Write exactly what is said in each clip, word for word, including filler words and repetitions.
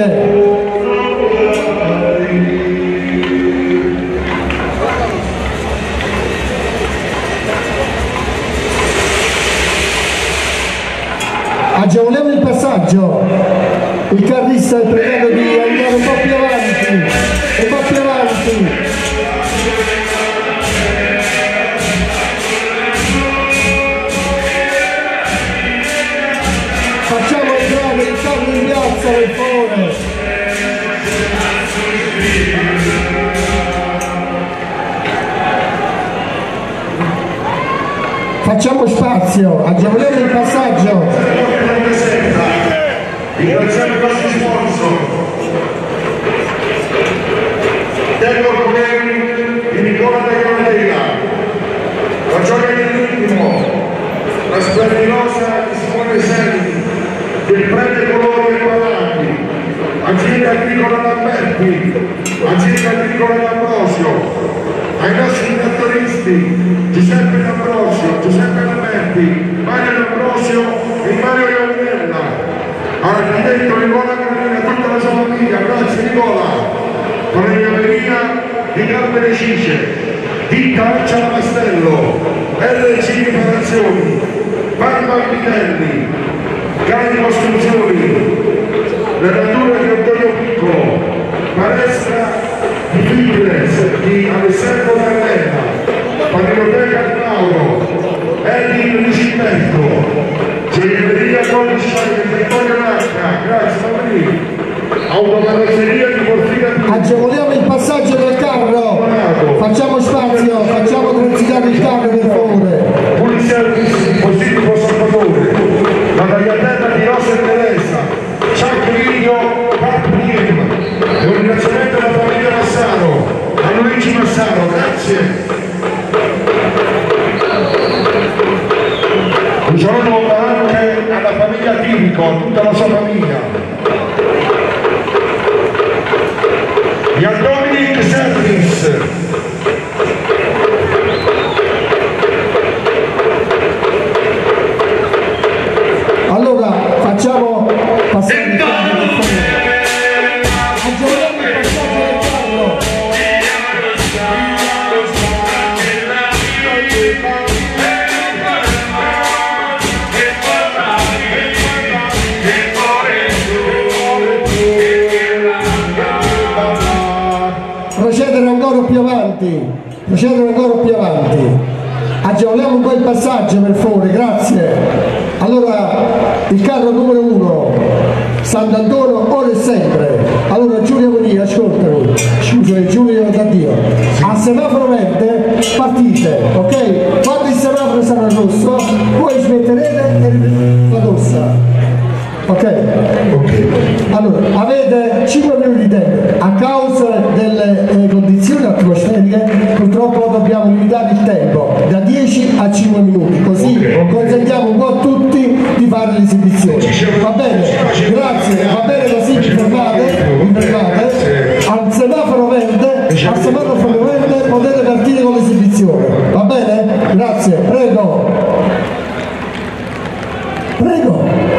Grazie. Agevoliamo il passaggio, il carrista è pregato di andare un po' più avanti, un po' più avanti. Facciamo entrare il carro in piazza per favore. Facciamo spazio, agevoliamo il passaggio. Ringraziamo i nostri sponsor. Tengo problemi di Nicola De Candela, la gioia dell'ultimo, la splendinosa Simone Selli, del Prete Colori e Guadagni, azienda agricola Lamberti, azienda agricola D'Ambrosio, ai nostri trattoristi Giuseppe D'Ambrosio, Giuseppe Lamberti, Mario D'Ambrosio e Mario Iannella, all'architetto Nicola Carina, tutta la sua famiglia, grazie Nicola, con la Marina di Carmine Cice, Ditta Accia Castello, R C Riparazioni, Parma Vitelli, Cani Costruzioni, Levatura di Antonio Piccolo, Palestra di Fitness di Alessandro Carrera, Paninoteca di Mauro, Edil Ricipetto, Gioielleria Conosciare di Antonio Nacca, grazie Marini, Autocarrozzeria di Portina Più. Agevoliamo il passaggio del carro, facciamo spazio, facciamo transitare il carro per favore. Full service, Positivo Salvatore, la tagliatella di Rosa e Teresa, Ciacco Lidio, Carpiem, e un ringraziamento alla famiglia Massaro, a Luigi Massaro, grazie. Un giorno anche alla famiglia Timico, a tutta la sua famiglia. Gli Dominic Service. Allora facciamo passare il carro, agevoliamo il passaggio del carro. Procedere ancora più avanti, procedere ancora più avanti. Agevoliamo un po' il passaggio per favore, grazie. Allora, il carro numero uno, Sant'Antonio, ora e sempre. Allora Giulio Bonini, ascoltami, scusami Giulio da Dio. A semaforo verde partite, ok? Quando il semaforo sarà rosso, voi smetterete e la dossa. Ok? Ok. Allora, avete cinque minuti di tempo. A causa delle eh, condizioni atmosferiche, purtroppo dobbiamo limitare il tempo da dieci a cinque minuti, così okay. Consentiamo un po' a tutti di fare l'esibizione. Va bene? Grazie, va bene così, vi fermate, vi fermate. Al semaforo verde, al semaforo verde potete partire con l'esibizione. Va bene? Grazie, prego. Prego.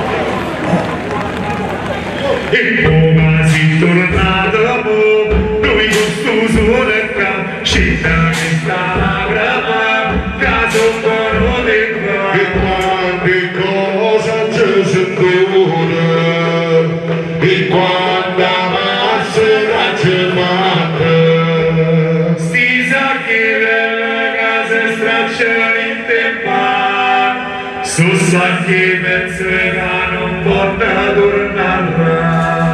E come si torna dopo, lui con sto sole qua, scelta che sta grava, caso buono di qua. E quante cose ci sentono, e quanta massa ci fatta. Sti sacchi della casa stracciano in tempo, su sacchi pezzi che non porta a tornare.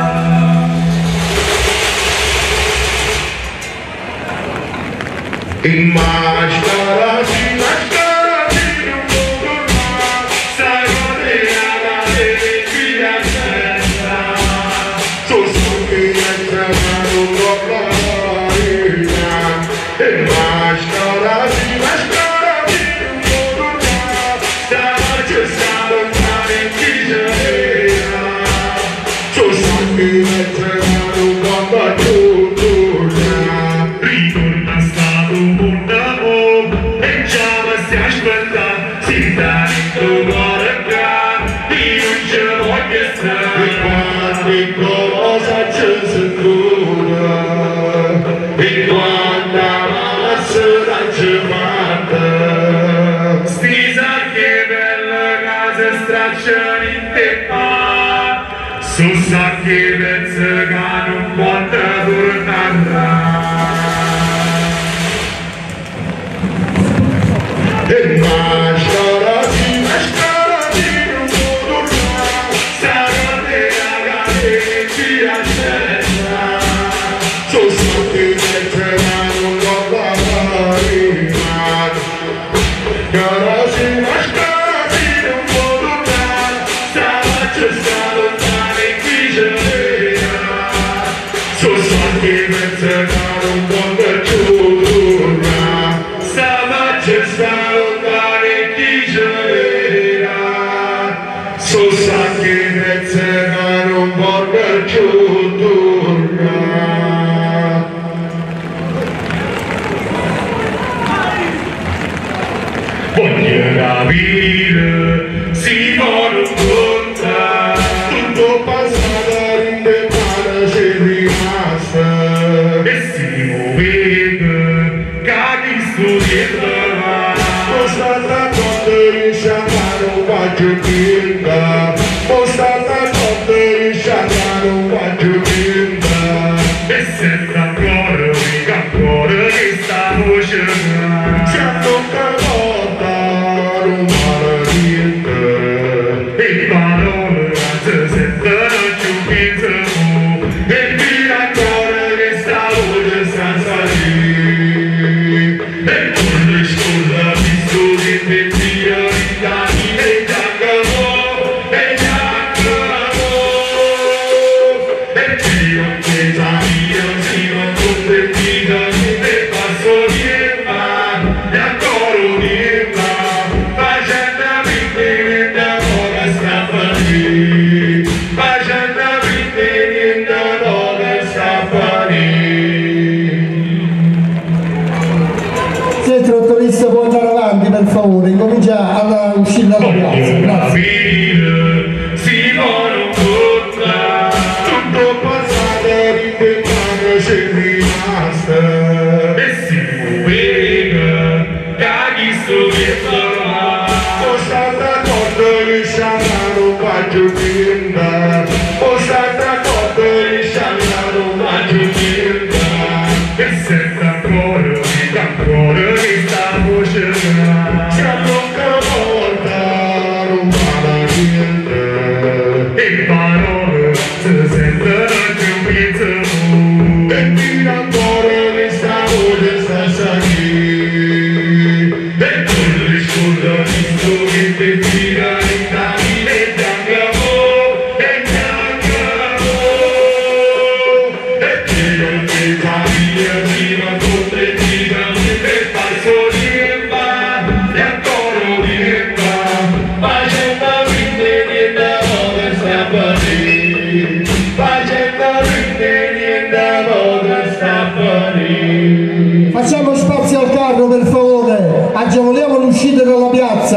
In máscara, sin máscara, sin un turma, salgo de la calle, vida santa. Sos que entraron por la arena. In máscara, sin máscara, sin un turma, salgo saltar en Quilladera. Sos que entraron por la arena. Ritorna stato un mondo Stisa che bella casa stracciano in tempo, su sa che pensa che non potrà tornare. E mascara di mascara di non tornare, stanotte a gare ci accetta, su sa che pensa che non potrà tornare. Garasi mascara di non tornare, stanotte sta lontane qui ce l'era, su sa che pensa che non potrà tornare, stanotte sta lontane chi ce l'era, su sa che pensa che non potrà tornare. Voglio capire, si vuole incontrare, tutto passato in te mano c'è rimasta, e si muove, caghi studiando, non sta d'accordo in sciamano, faccio pinta, non sta d'accordo in sciamano, faccio pinta, e sembra ancora, mica ancora che sta voce, c'è tocca e parole se sentono più pensiamo e mira ancora che sta voce sta salì e con le scuole visto che mentira ritani e giacamo e giacamo e io che sabio si non competita e passo niente e ancora niente facendo vite facendo vite niente dove scappare. Se il trottorista può andare avanti per favore, incomincia a uscire dalla piazza. Grazie. Si vuole incontrare, tutto passato in te mano c'è rimasta e si muove, caghi sto dietro, non sta d'accordo che sciamano faccio pinta, non sta d'accordo che sciamano faccio pinta, e sembra ancora, mica ancora che sta voce, c'è poca volta, non vale niente, e parole se sentono più pensano, e tira ancora che sta voce sta salì, e con le scuole visto che te tira in tani e giacamo, e giacamo, e tiro che sabia si non competita e passo niente e ancora niente facendo vite niente dove scappare, facendo vite niente dove scappare. Facciamo spazio al carro per favore, agevoliamo l'uscita dalla piazza.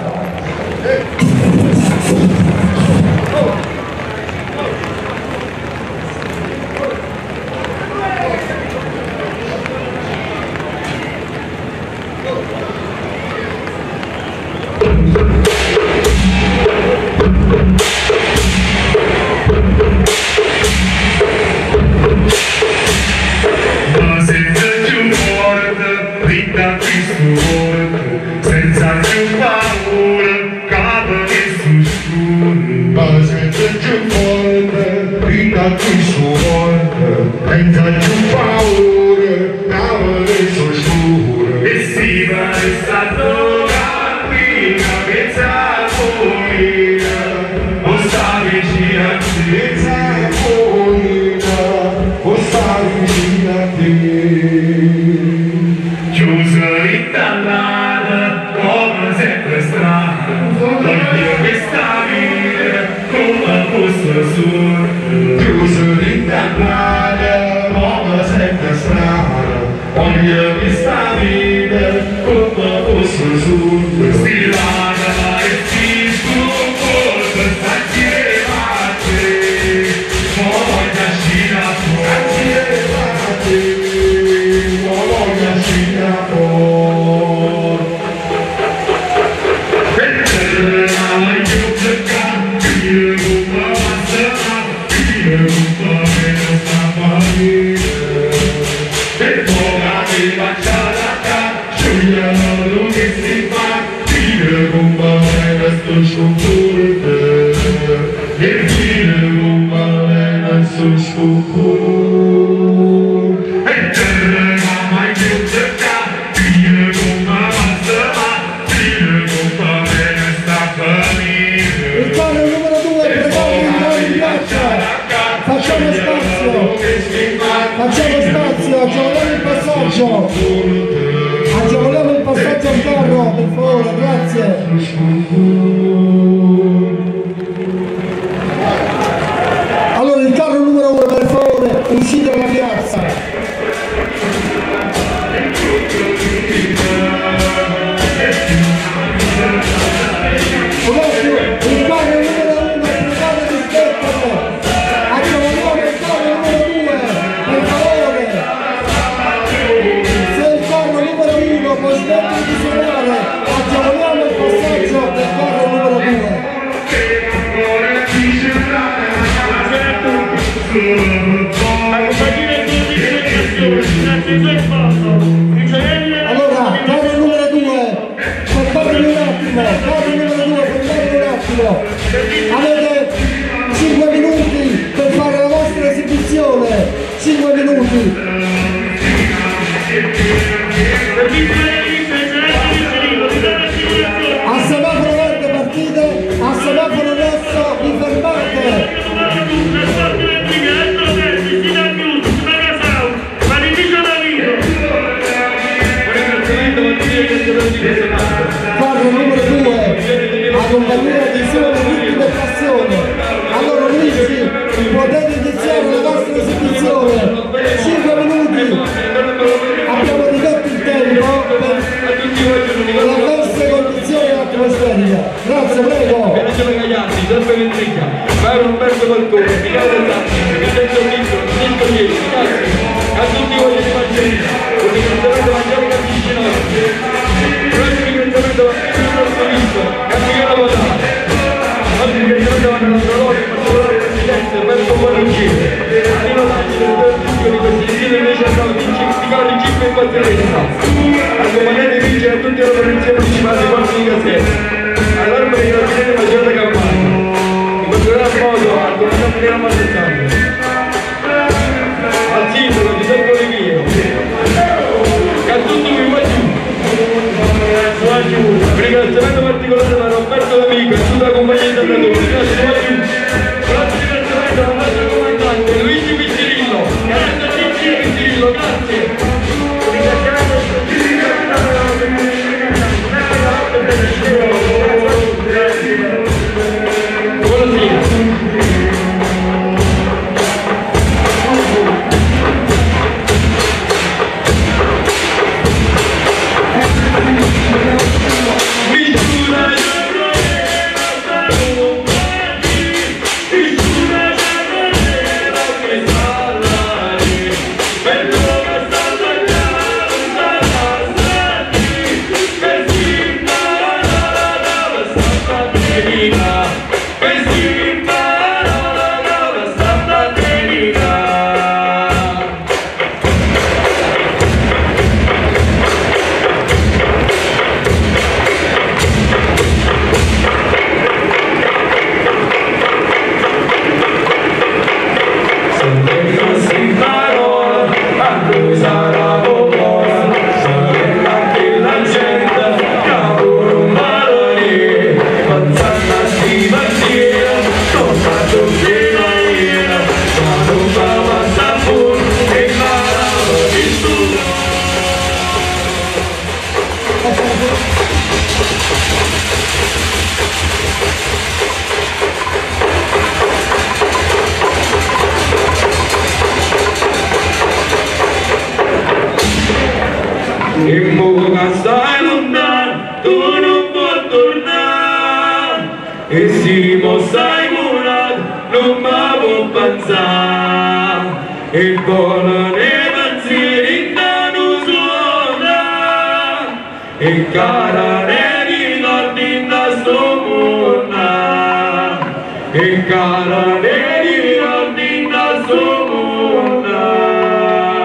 Ma senza più morte, vita più storta, senza più paura, capo che sussurra. Ma senza più morte, vita più storta, senza più paura, capo che sussurra. E si va restando cammina, pensa a morire, o sta vicino a te, pensa a morire, o sta vicino a te. Chiuso in tallata, come sempre strano, voglio che sta vita come fosse sordo. Chiuso in tallata, come sempre strano, voglio che sta vita come fosse sordo. Stilata e si sconforta, sta insieme a te, voglio scina fuori. sus cucurută, e bine vom avea sus cucur. E tără mai ducă, bine vom avea, bine vom avea sta famiglia. Il carro numero due, preparatevi in piazza, facciamo spazio, facciamo spazio, agevoliamo il passaggio, agevoliamo il passaggio al carro, per favore, grazie. Allora il carro numero uno, per favore, uscite dalla piazza. Un attimo, il carro numero uno, provate a rispettere. Agevoliamo il carro numero due, per favore. Se il carro numero uno può smettere di suonare, agevoliamo il passaggio del carro numero due. Allora, carro numero due, fermatevi un attimo, carro numero due, fermatevi un attimo. Avete cinque minuti per fare la vostra esibizione, cinque minuti. A semaforo verde partite, a semaforo rosso vi fermate. Carro numero due, a compagnia di sole vittime e passione. Allora Luigi, potete iniziare la vostra esibizione, cinque minuti, abbiamo ridotto il tempo per la vostra condizione atmosferica. Grazie, prego. Piacere Gagliardi, Giuseppe Ventrica, Mauro Roberto Falcone, Michele Tatti, Vincenzo Micro, Nilco Dieci, grazie a tutti voi di Marcellina, un ringraziamento Angelica Piscinotti, un altro ringraziamento a Pietro Rossovito, a Michele Vodale, un altro ringraziamento a nostro Loro, in particolare Presidente Roberto Buonacchini, a Nino Taggi del Berlusconi di questi stili invece andiamo a vincere i cinque in battaglia, accompagnate vincere a tutti i loro principali forze di cassetta. All'arma di carabinieri maggiore Campania, in particolar modo al comandante della Martellano, al sindaco Giuseppe Oliviero, e a tutti i guaggiù. Un ringraziamento particolare da Roberto D'Amico e tutta la compagnia di Tagliatori, grazie guaggiù. Un altro ringraziamento al nostro comandante Luigi Piccirillo, grazie a Luigi Piccirillo, grazie. Un ringraziamento in bocca stai lontano, tu non puoi tornare, e se mo stai curato, non mi può pensare, e buona ne pensieri non suona, e cara ne ricordi da sto mondo, e cara ne ricordi da sto mondo.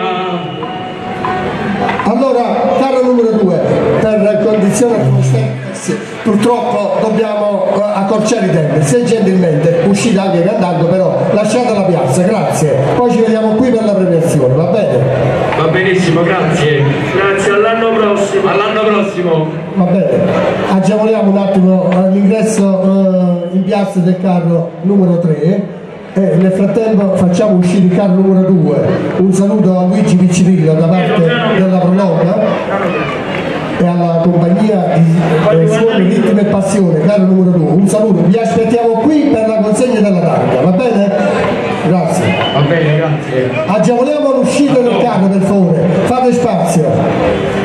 Allora, carro numero due, per condizione atmosferica purtroppo dobbiamo uh, accorciare i tempi. Se gentilmente uscite anche cantando, però lasciate la piazza, grazie. Poi ci vediamo qui per la premiazione, va bene? Va benissimo, grazie. Grazie, all'anno prossimo. All'anno prossimo. Va bene, agevoliamo un attimo l'ingresso uh, in piazza del carro numero tre. E nel frattempo facciamo uscire il carro numero due. Un saluto a Luigi Piccirillo da parte della Prolonga e alla compagnia di eh, Suoni, Ritmi e Passione, carro numero due. Un saluto, vi aspettiamo qui per la consegna della targa, va bene? Grazie. Va bene, grazie. Agevoliamo l'uscita del carro per favore, fate spazio.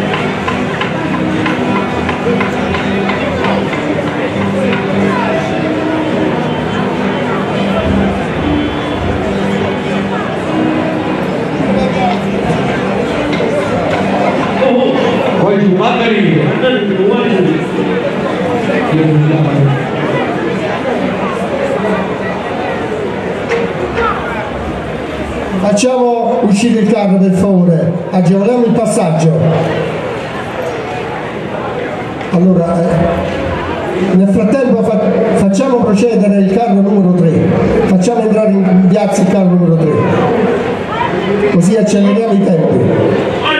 Facciamo uscire il carro per favore, agevoliamo il passaggio. Allora, eh, nel frattempo fa facciamo procedere il carro numero tre, facciamo entrare in piazza il carro numero tre, così acceleriamo i tempi.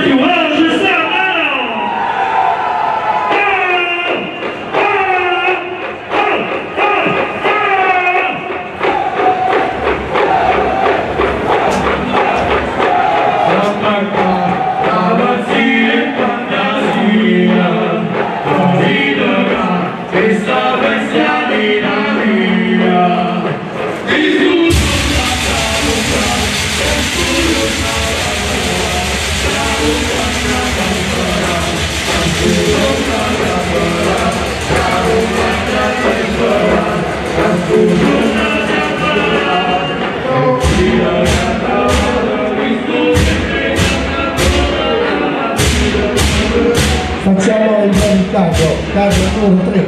Facciamo entrare il carro, carro numero tre,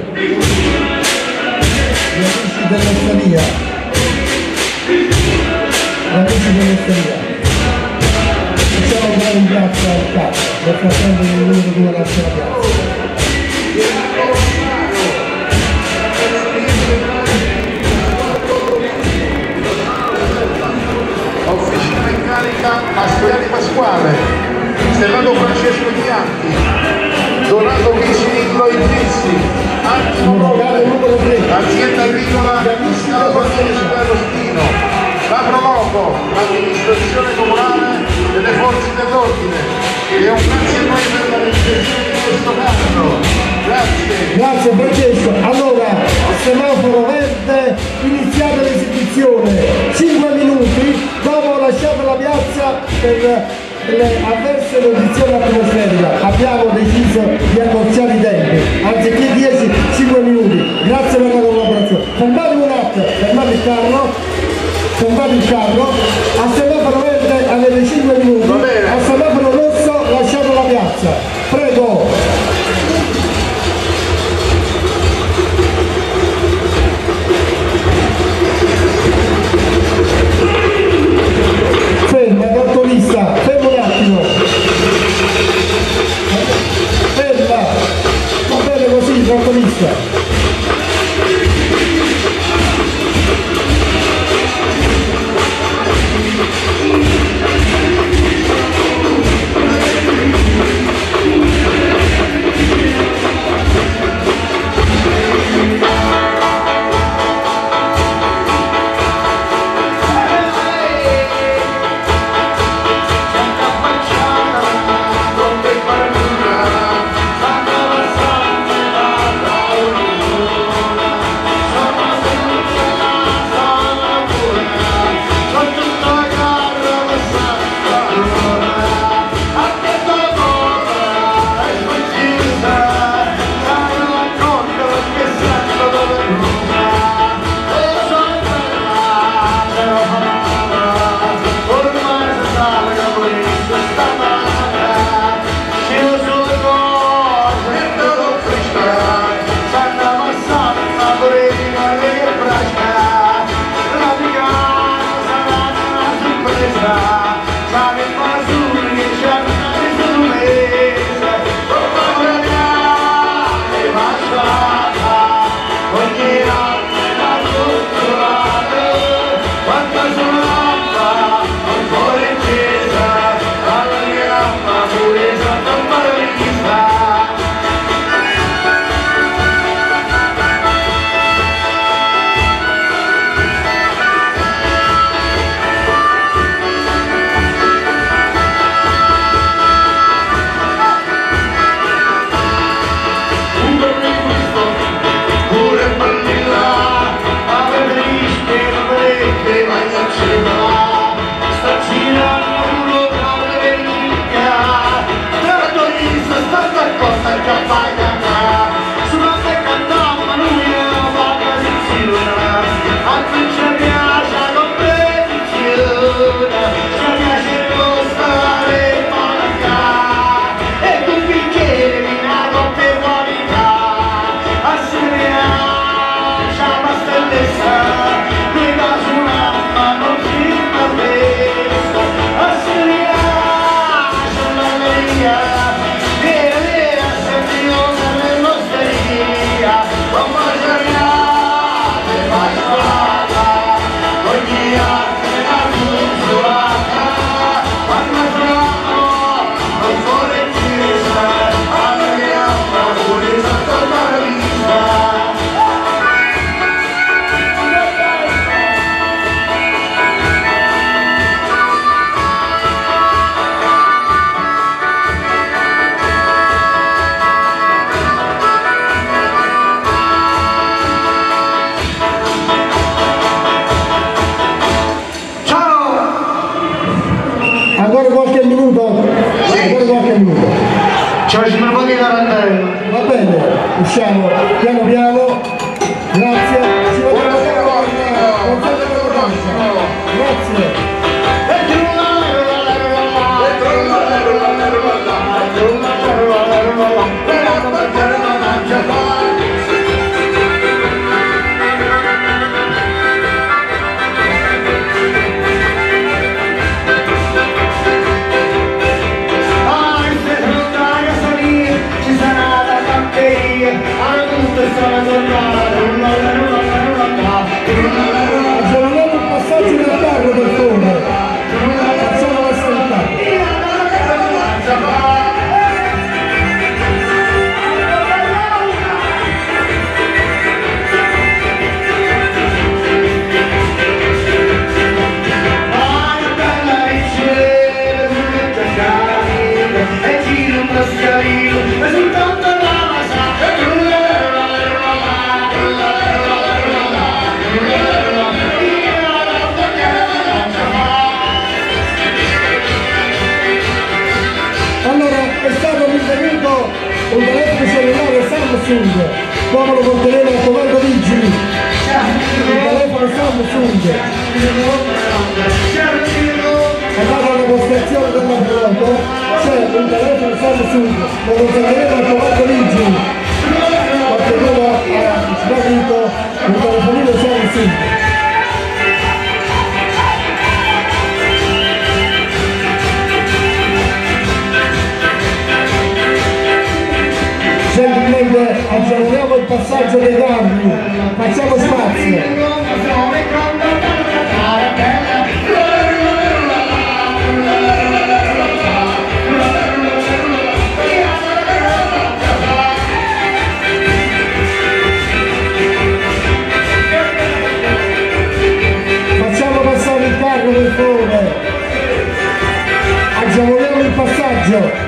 gli amici dell'osteria, gli amici dell'osteria, facciamo entrare in piazza il carro, nel frattempo il numero due lascia la piazza. Officina meccanica Mastroianni Pasquale, Stellano Francesco Bianchi, Donato Vicino Idrissi, Antimo Monte, azienda agricola Scala Francesco Agostino, la Proloco, l'amministrazione comunale delle forze dell'ordine e un grazie a noi per la realizzazione di questo carro. Grazie. Grazie Francesco. Allora, semaforo verde, iniziate l'esibizione, cinque minuti, dopo lasciate la piazza per le avverse condizioni atmosferiche. Abbiamo deciso di accorciare i tempi, anziché dieci, cinque minuti. Grazie per la collaborazione. Fermate un attimo, fermate il carro, fermate il carro, a semaforo verde avete cinque minuti, a semaforo rosso lasciate la piazza. Prego. Ferma, cartolista, fermo un attimo. Ferma, va bene così, cartolista. Thank you. usciamo piano piano, grazie, ci vediamo con grazie. Aggiorniamo il passaggio del carro del Fone, facciamo la salita. Un telefono cellulare Samsung, come lo porteremo al comando vigili. Un telefono Samsung. Andate alla postazione della foto, c'è un telefono Samsung, lo porteremo al comando vigili. Qualcuno ha sbagliato un telefonino Samsung. Gentilmente aggiorniamo il passaggio dei carri, facciamo spazio. Facciamo passare il carro del Fone, aggiorniamo il passaggio.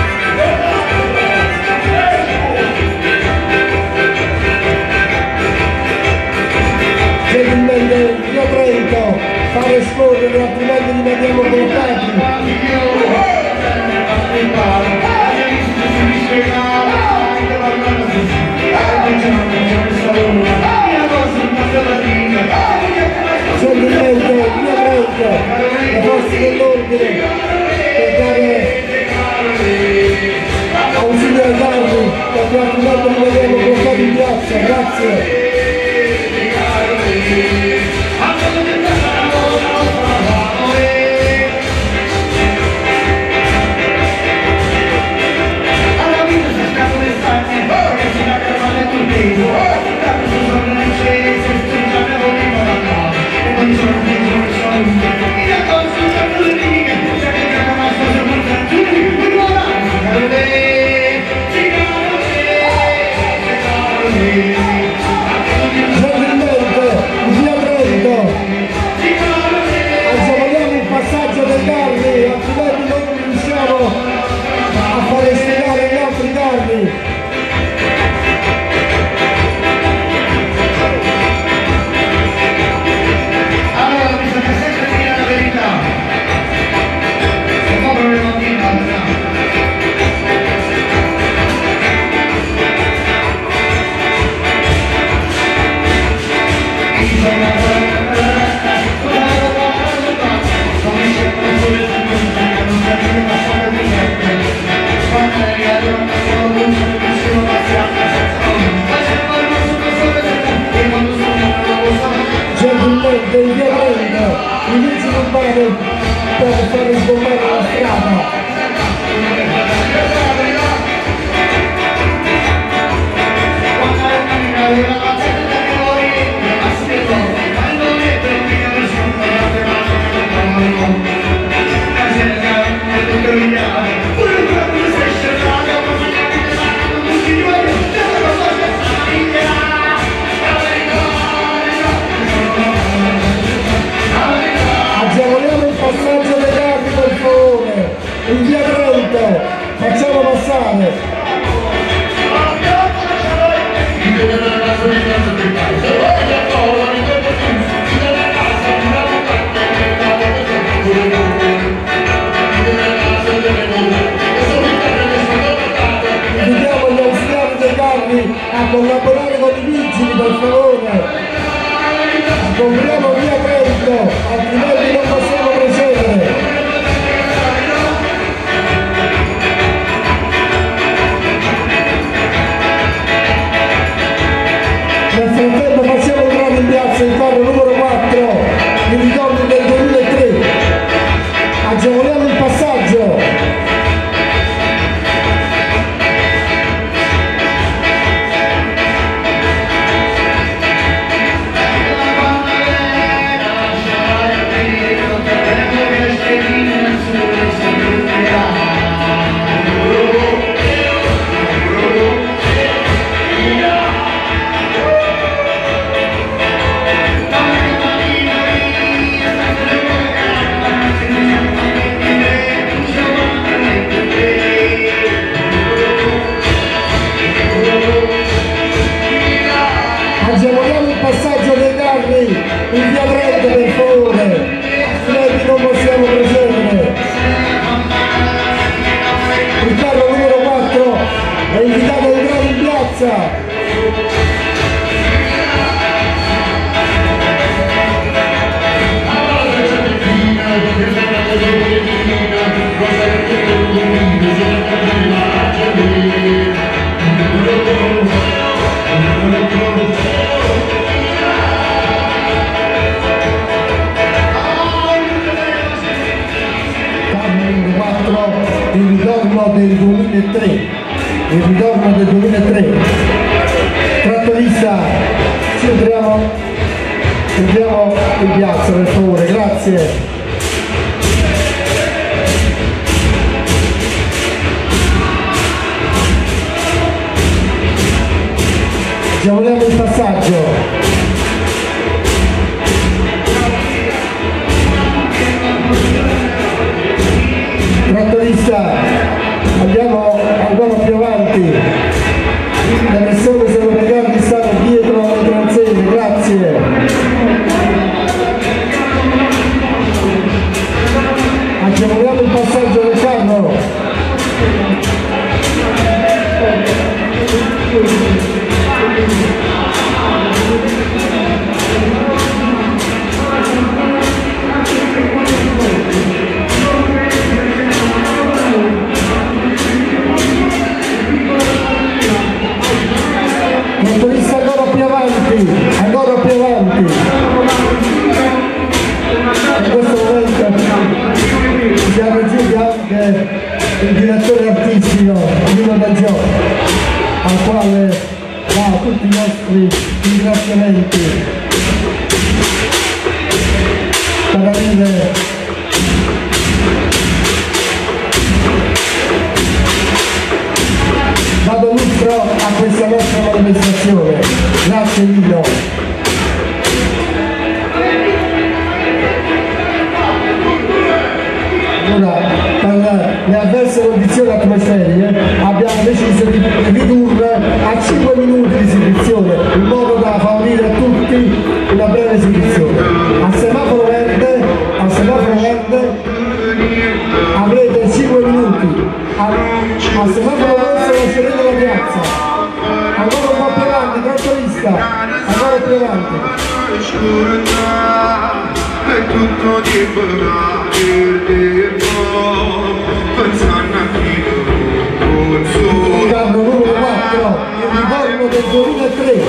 Via Trento, fare scorrere, altrimenti rimaniamo bloccati. Gentilmente, via Trento, le forze dell'ordine per dare ausilio ai carri, perché altrimenti rimaniamo bloccati in piazza. Grazie. Gentilmente, via Trento, i vigili urbani per fare sbombare la strada. Grazie. a collaborare con i vigili, per favore. Compriamo via Trento, altrimenti non possiamo procedere. Nel frattempo facciamo entrare in piazza il carro numero quattro, il ritorno del duemilatré. Agevoliamo il passaggio. Agevoliamo il passaggio dei carri in via Trento, per favore, altrimenti non possiamo procedere. Il carro numero quattro è invitato ad entrare in piazza. Il ritorno del duemilatré, il ritorno del duemilatré. Trattorista, ci entriamo, entriamo in piazza, per favore, grazie. Agevoliamo il passaggio. Trattorista, andiamo ancora più avanti, le persone sono pregate di stare dietro alle transenne, grazie. Agevoliamo il passaggio del carro. Motorista ancora più avanti, ancora più avanti. In questo momento siamo giunti anche il direttore artistico Nino D'Agio, al quale dà tutti i nostri ringraziamenti per avere dato lustro a questa nostra manifestazione. Grazie Nino. Allora, per le avverse condizioni atmosferiche abbiamo deciso di ridurre a cinque minuti di esibizione, in modo da favorire a tutti una breve esibizione. Al semaforo verde, al semaforo verde avrete cinque minuti, al, al semaforo rosso lascerete la piazza. Ancora un po' più avanti, trattorista, ancora più avanti. È tutto di il carro numero quattro, il ritorno del duemilatré.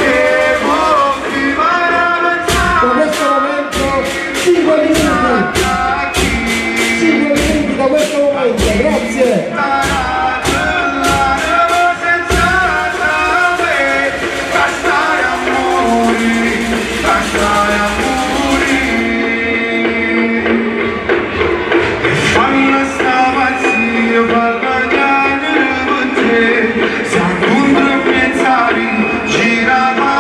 Da questo momento cinque minuti, cinque minuti da questo momento, grazie. Gira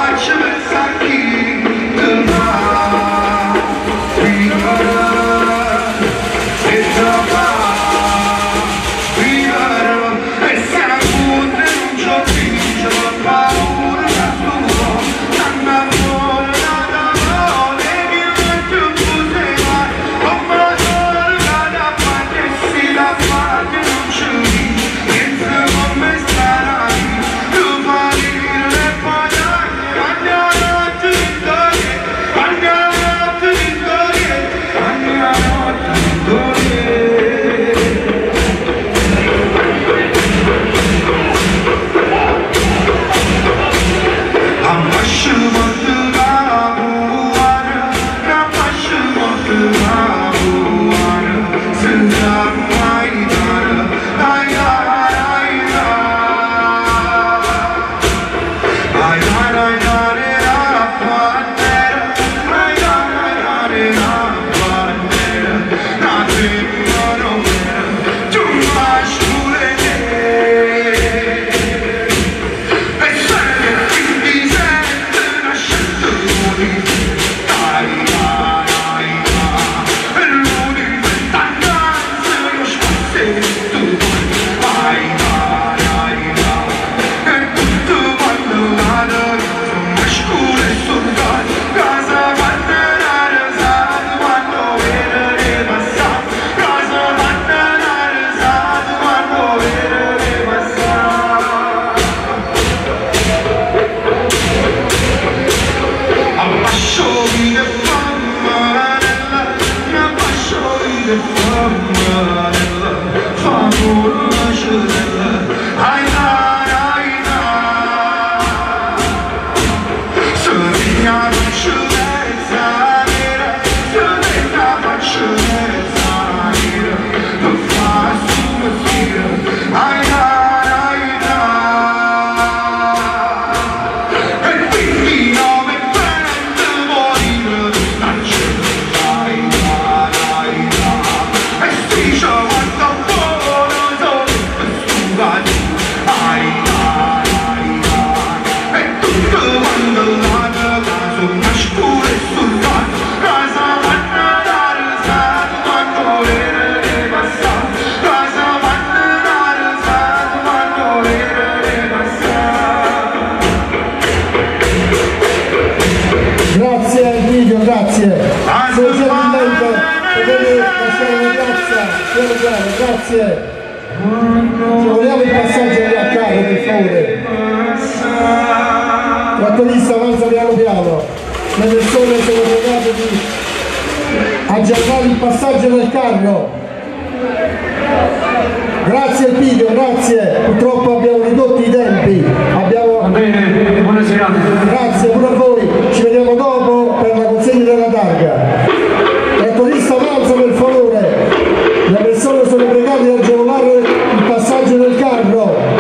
Grazie. Se vogliamo il passaggio a carro, per favore. Trattorista, avanza piano piano. Le persone sono pregate di aggiornare il passaggio del carro. Grazie Elpidio, grazie. Purtroppo abbiamo ridotto i tempi. Abbiamo... Va bene, buonasera. Grazie pure a voi. Ci vediamo dopo per la consegna della targa. Trattorista, avanza per favore. Le persone sono pregate di agevolare il passaggio del carro.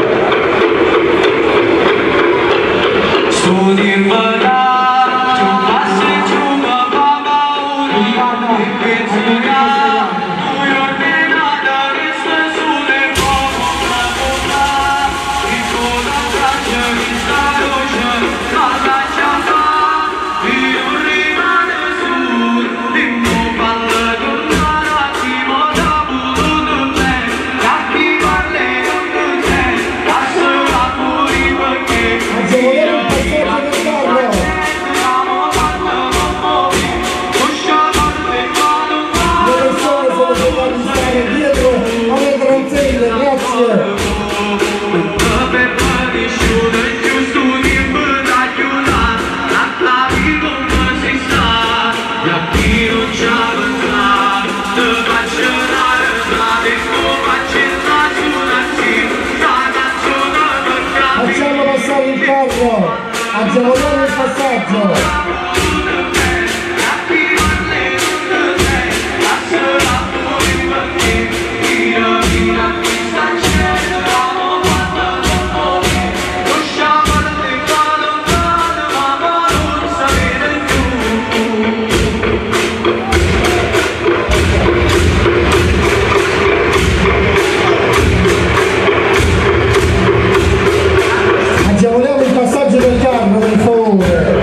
Agevoliamo il passaggio. Agevoliamo il passaggio del carro, per favore.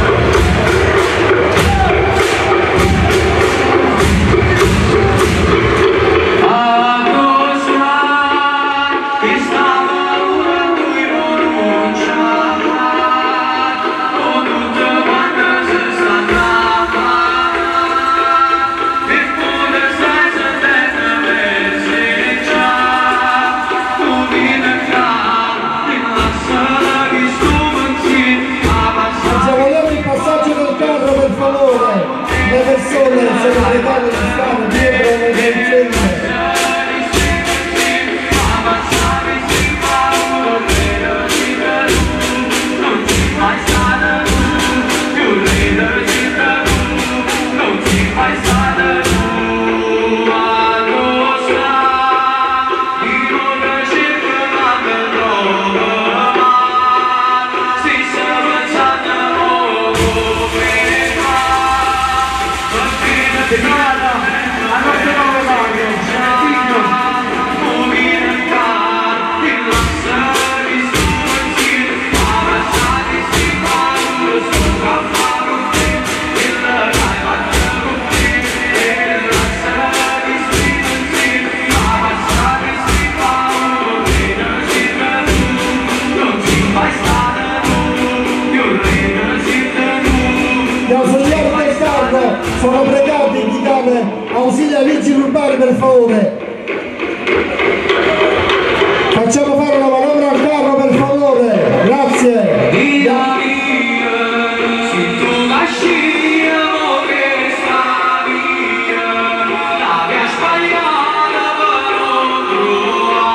Le persone sono pregate di stare dietro le consegna. Sono pregati di dare ausilio ai vigili urbani, per favore. Facciamo fare una manovra al carro, per favore. Grazie. Sbagliata, però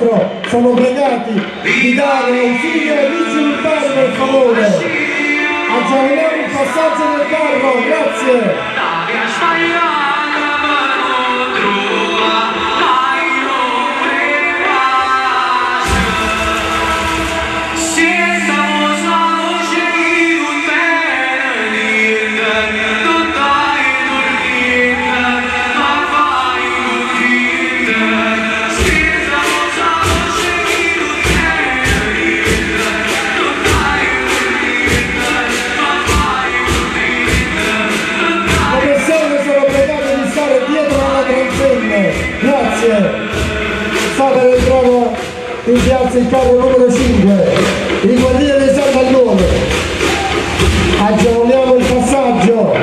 l'altro sono pregati di dare ausilio ai vigili urbani per favore. Aggiorniamo il passaggio del carro, grazie. Sta per entrare in piazza il carro numero cinque, il guardiere di San Dallone. Agevoliamo il passaggio.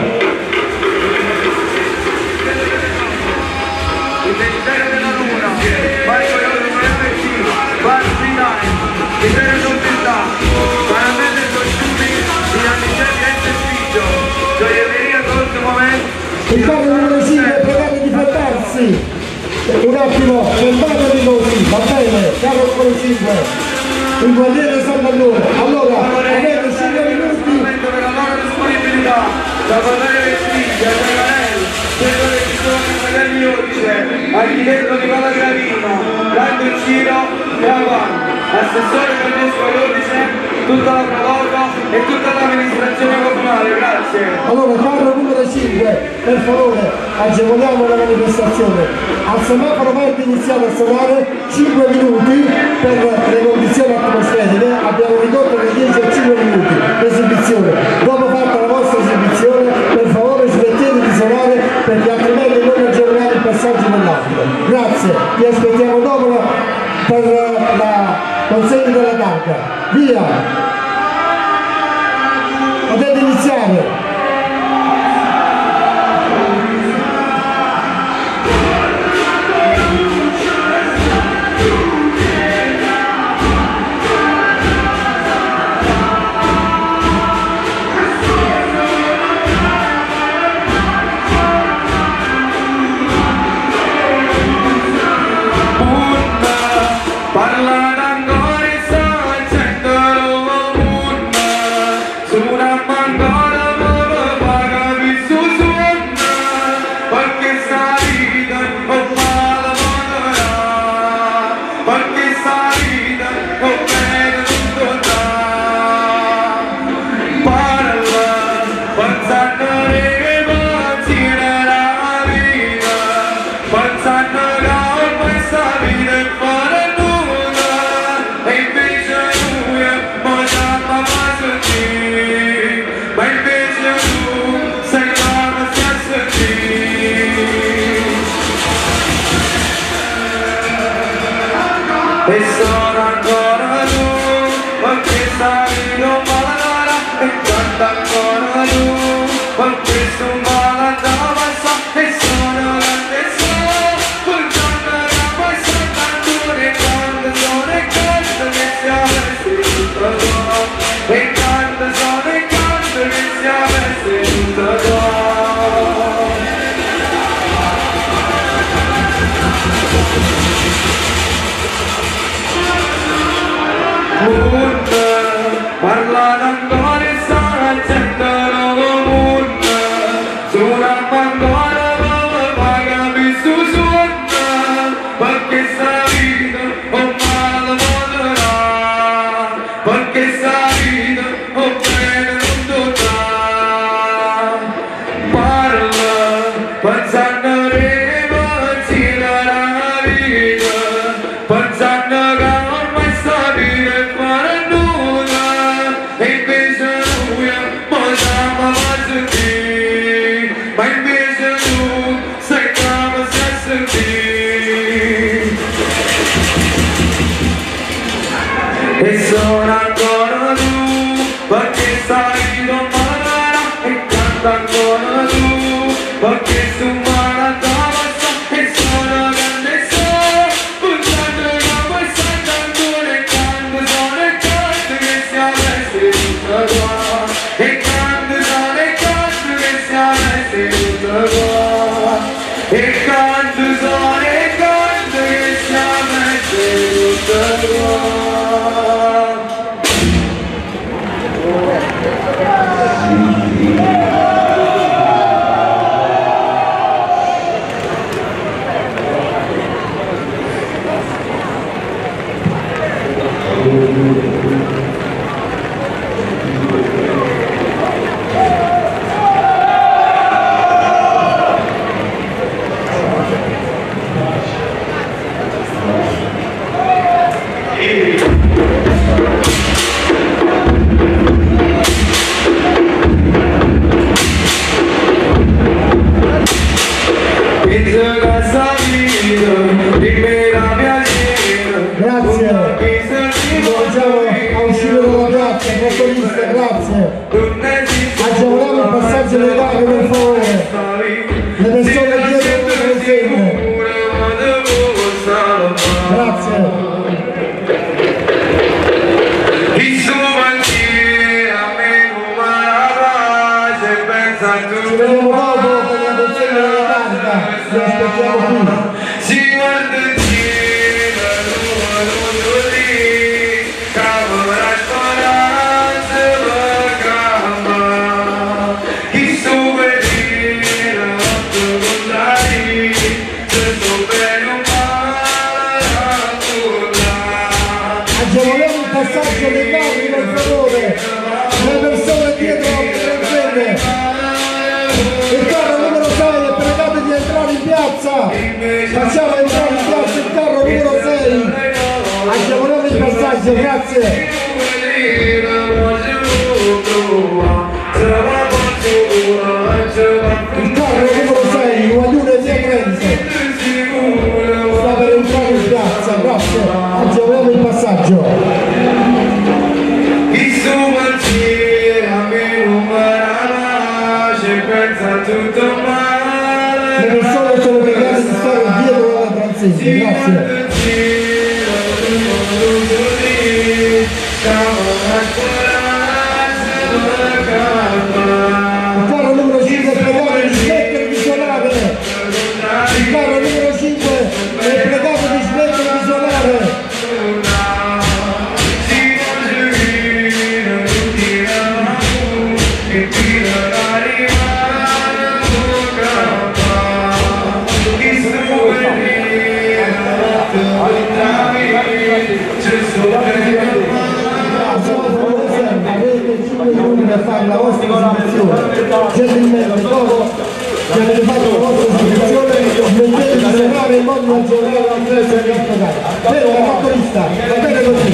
Il Ministero della Luna, Marco Iolo M C, Barsi Time, Ministero di Nobiltà, Paramende Costumi, Dinamicelli e Servizio, Gioielleria Corso Momento. Il carro numero cinque è pregato di fermarsi. Un attimo, fermatevi così, va bene, carro numero cinque, il guardiere San Dallone. Allora, avete cinque minuti Per la loro disponibilità, da parlare ai figli, a Reganelli, Centro di Gestione Fratelli Ordice, architetto Nicola Gravino, Grande Ciro e Avanti, assessore Francesco Ordice, tutta la Proloco e tutta l'amministrazione comunale, grazie. Allora, carro numero cinque, per favore, agevoliamo la manifestazione. Al semaforo verde iniziale a suonare cinque minuti per le condizioni atmosferiche, abbiamo ridotto da dieci a cinque minuti l'esibizione. Dopo fatta la vostra esibizione, per favore smettete di suonare perché altrimenti non agevoliamo il passaggio dell'altro. Grazie, vi aspettiamo dopo per la consegna della targa. Via! Potete iniziare. Parlano ancora e sta accendendo mondo, su una ancora ma paga visto suona, perché sta vita non fa la motorà, perché sta vita non bene non torna. Parla, pensando che mantiene la vita, pensando che ormai sta vita è fare. E sono ancora tu, perché stai non malora e canta ancora tu, perché sono malata ma sa e sono grande sono, col giorno che poi sono tanto e quando sono e canto che sia avessi tutto tuo, e quando sono e canto che sia avessi tutto tuo. Parlano ancora e stanno accendono mondo, su una ancora ma paga visto suona, perché sta vita non male motorà, perché sta vita non bene non torna. Parla, pensando che mantiene la vita, pensando che ormai sta vita è fare e invece lui ma siamo avanti, ma invece tu sei come se senti. E sono ancora tu, perché stai non malata e canta ancora tu, perché su malata basta e sono grande sono, puntando che poi stai tanto e quando sono e canto che si avessi tutta tua, e quando sono e canto che si avessi tutta tua, e quando sono e canto che si avessi tutta tua. Agevoliamo il passaggio delle varie per favore. Le persone dietro non le segue. Grazie. Ci vediamo dopo per la consegna della carica. Vi aspettiamo qui. Agevoliamo il passaggio dei carri per favore, le persone dietro le consegne. Il carro numero sei è pregato di entrare in piazza. Facciamo entrare in piazza il carro numero sei. Agevoliamo il passaggio, grazie. Il carro numero sei, Guaglione via Trento. Sta per entrare in piazza, grazie. Agevoliamo il passaggio. Le persone sono pregate di stare dietro alla transenne, grazie. Il carro numero cinque è pregato di smettere di suonare. Il carro numero cinque è pregato di smettere di suonare. Avete cinque minuti per fare la vostra esibizione. Gentilmente, dopo che avete fatto la vostra esibizione, smettete di suonare in modo da giocare la presa di giocare. Fermo, la fattorista, va bene così.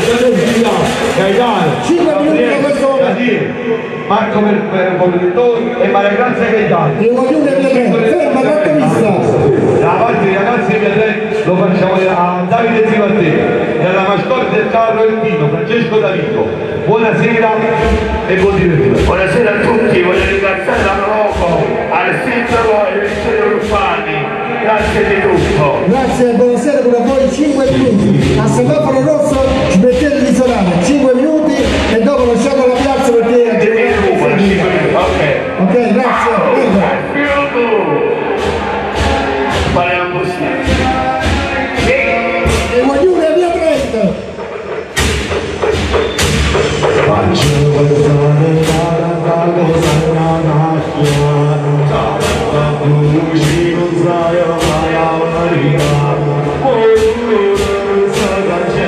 cinque minuti da questo momento. Marco per Conditori e Maria Grazia Gaetano. E Guaglione via Trento, ferma, fattorista. Da parte dei ragazzi di via Trento lo facciamo a Davide Zivatteri e alla mascotte del carro Elpino, Francesco Davico. Buonasera e buon divertimento. Buonasera a tutti, voglio ringraziare la Rocco, al sindaco e ai signori Urbani, grazie di tutto. Grazie, buonasera per voi, cinque minuti. A semaforo rosso smettete di suonare, cinque minuti e dopo lasciate la piazza perché Ok. Ok, grazie. Qual è la possibilità? E Guaglione via Trento. Faccio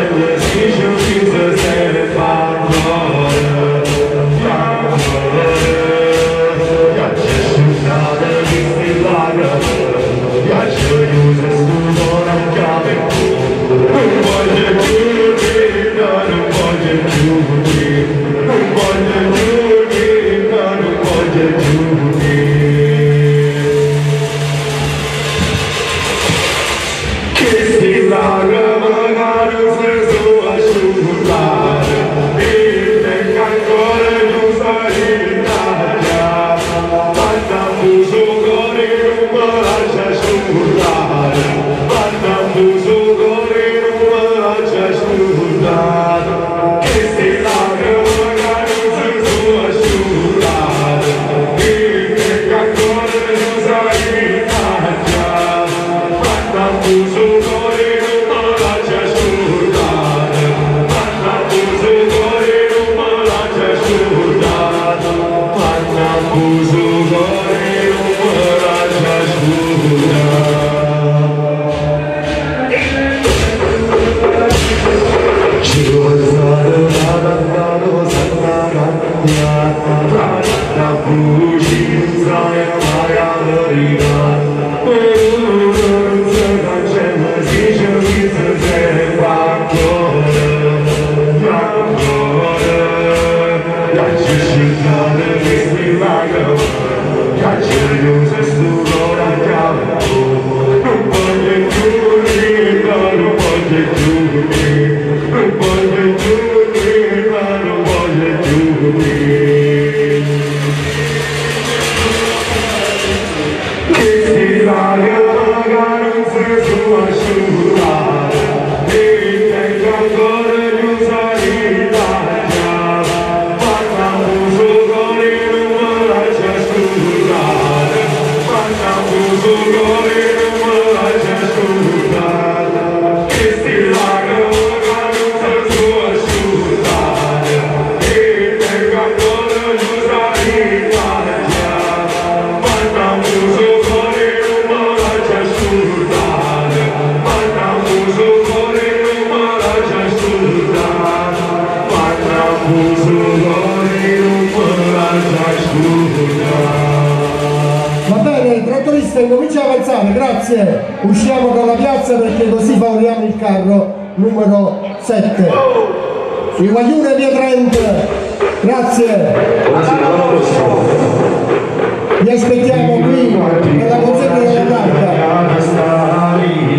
Comincia a avanzare, grazie. Usciamo dalla piazza perché così favoriamo il carro numero sette. I Guaglione via Trent, grazie. Vi aspettiamo qui nella consegna della targa.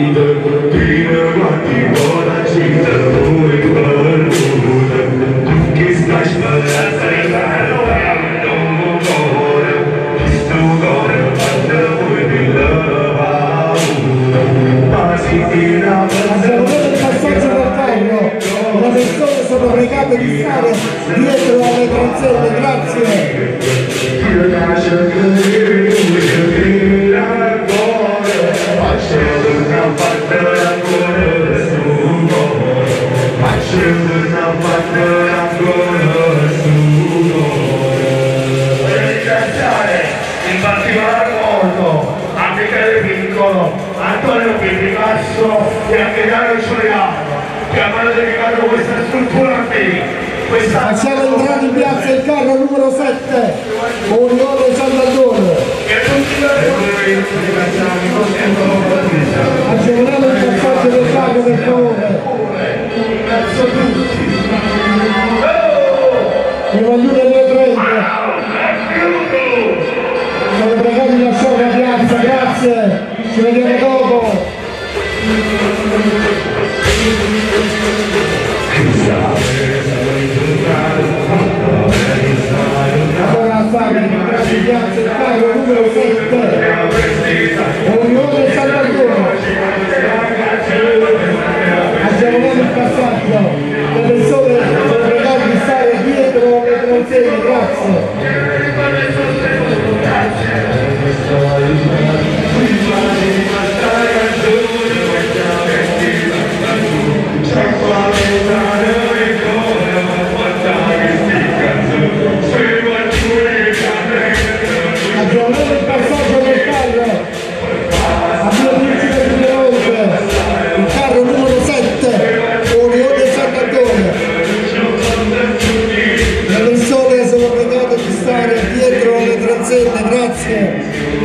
Le persone sono pregate di stare dietro alle transenne, grazie. In particolar modo a Michele Piccolo, Antonio Pipicasso e anche Dario Cioriano che hanno dedicato questa struttura a me. Questa... Facciamo entrare in piazza il carro numero sette, Orione Sant'Antone. Agevoliamo il passaggio del carro per favore. Verso tutti. I Guaglione via Trent. Sono pregati di lasciare la piazza, grazie, ci vediamo dopo. Allora Fabio, entrate in piazza il carro numero sette, Orione Sant'Antone. Agevoliamo il passaggio, le persone sono pregate di stare dietro le transenne, grazie. Aggiorniamo il passaggio del carro a Via Principe di Leonte, il carro numero sette, Orione Sant'Antone. Le persone sono pregate di stare dietro le transenne, grazie.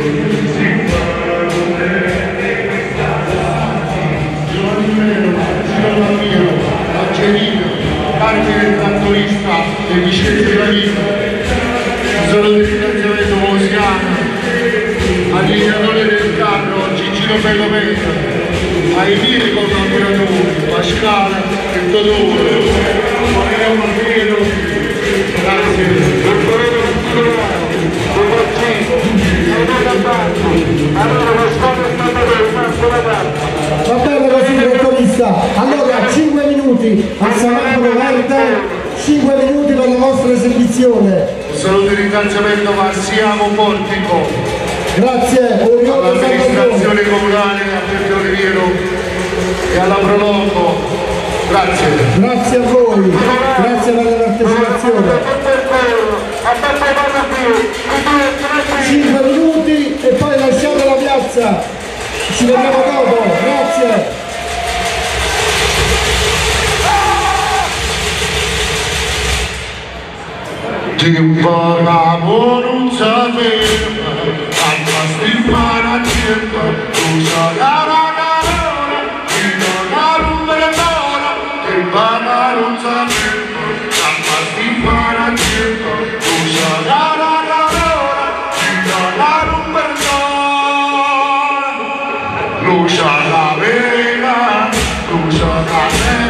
Carmine il trattorista e Vicente della vita, un saluto di ringraziamento Mosiano, al guidatore del carro Gigino Bellomento, ai miei collaboratori Pascale e Todoro, Mario Martino, grazie, Corcorello Piccolo, Corporcino, Antonio Banco, allora la squadra è stata per una parte. Va bene così trattorista, allora cinque minuti al semaforo verde, cinque minuti per la vostra esibizione. Un saluto di ringraziamento a Siamo Portico, grazie Orione all'amministrazione Sant'Antone comunale, a Pedro Riviero e alla Proloco, grazie. grazie a voi, grazie per la partecipazione. cinque minuti e poi lasciate la piazza, ci vediamo dopo, grazie. Tiempo l'amore non sapeva, ammazza il mare a tempo, tu sai la ragione, ti dona l'umbre d'oro, tiempo l'amore non sapeva, ammazza il mare a tempo, tu sai la ragione, ti dona l'umbre d'oro, lucia la vela, lucia la vela.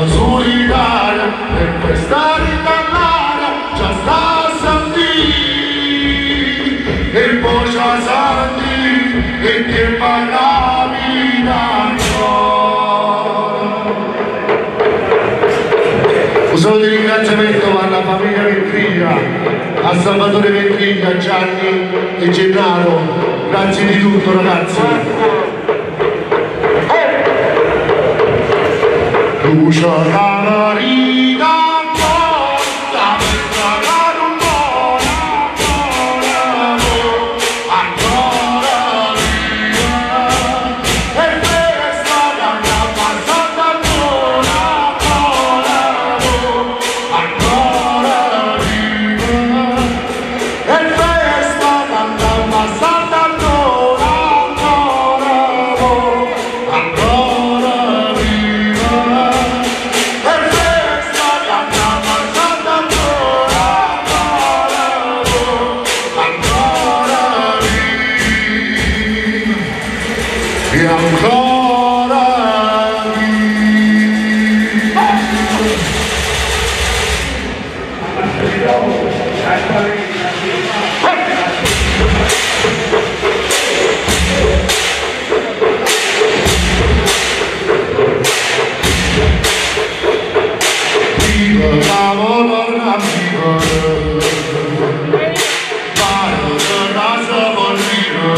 solitaria per questa ricannata già sta a sentire e poi già sentire e che fa la vita un saluto di ringraziamento alla famiglia Ventriglia, a Salvatore Ventriglia, a Gianni e Gennaro, grazie di tutto ragazzi. Lucia la vita porta per pagare un buon ancora viva e questa gamba passata ancora ancora viva e questa gamba passata ancora ancora viva e ancora viva la volorna viva vado da casa vol viva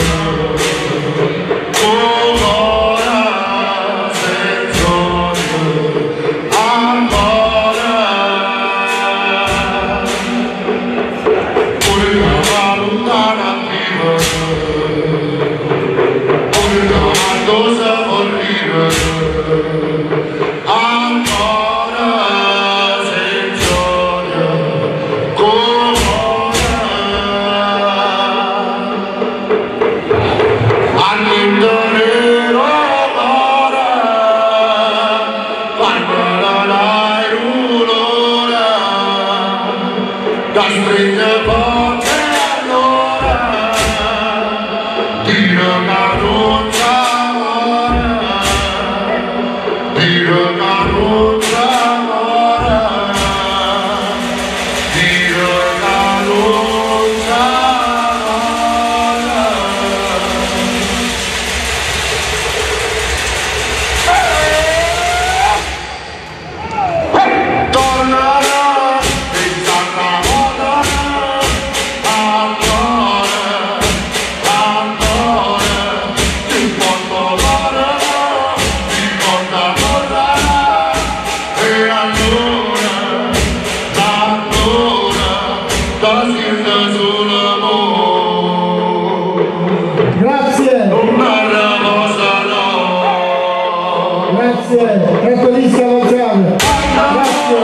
stringe forte allora tiro carrozza ora tiro carrozza ora tiro carrozza ora tornerà Tranquillissima Gonzalo, grazie.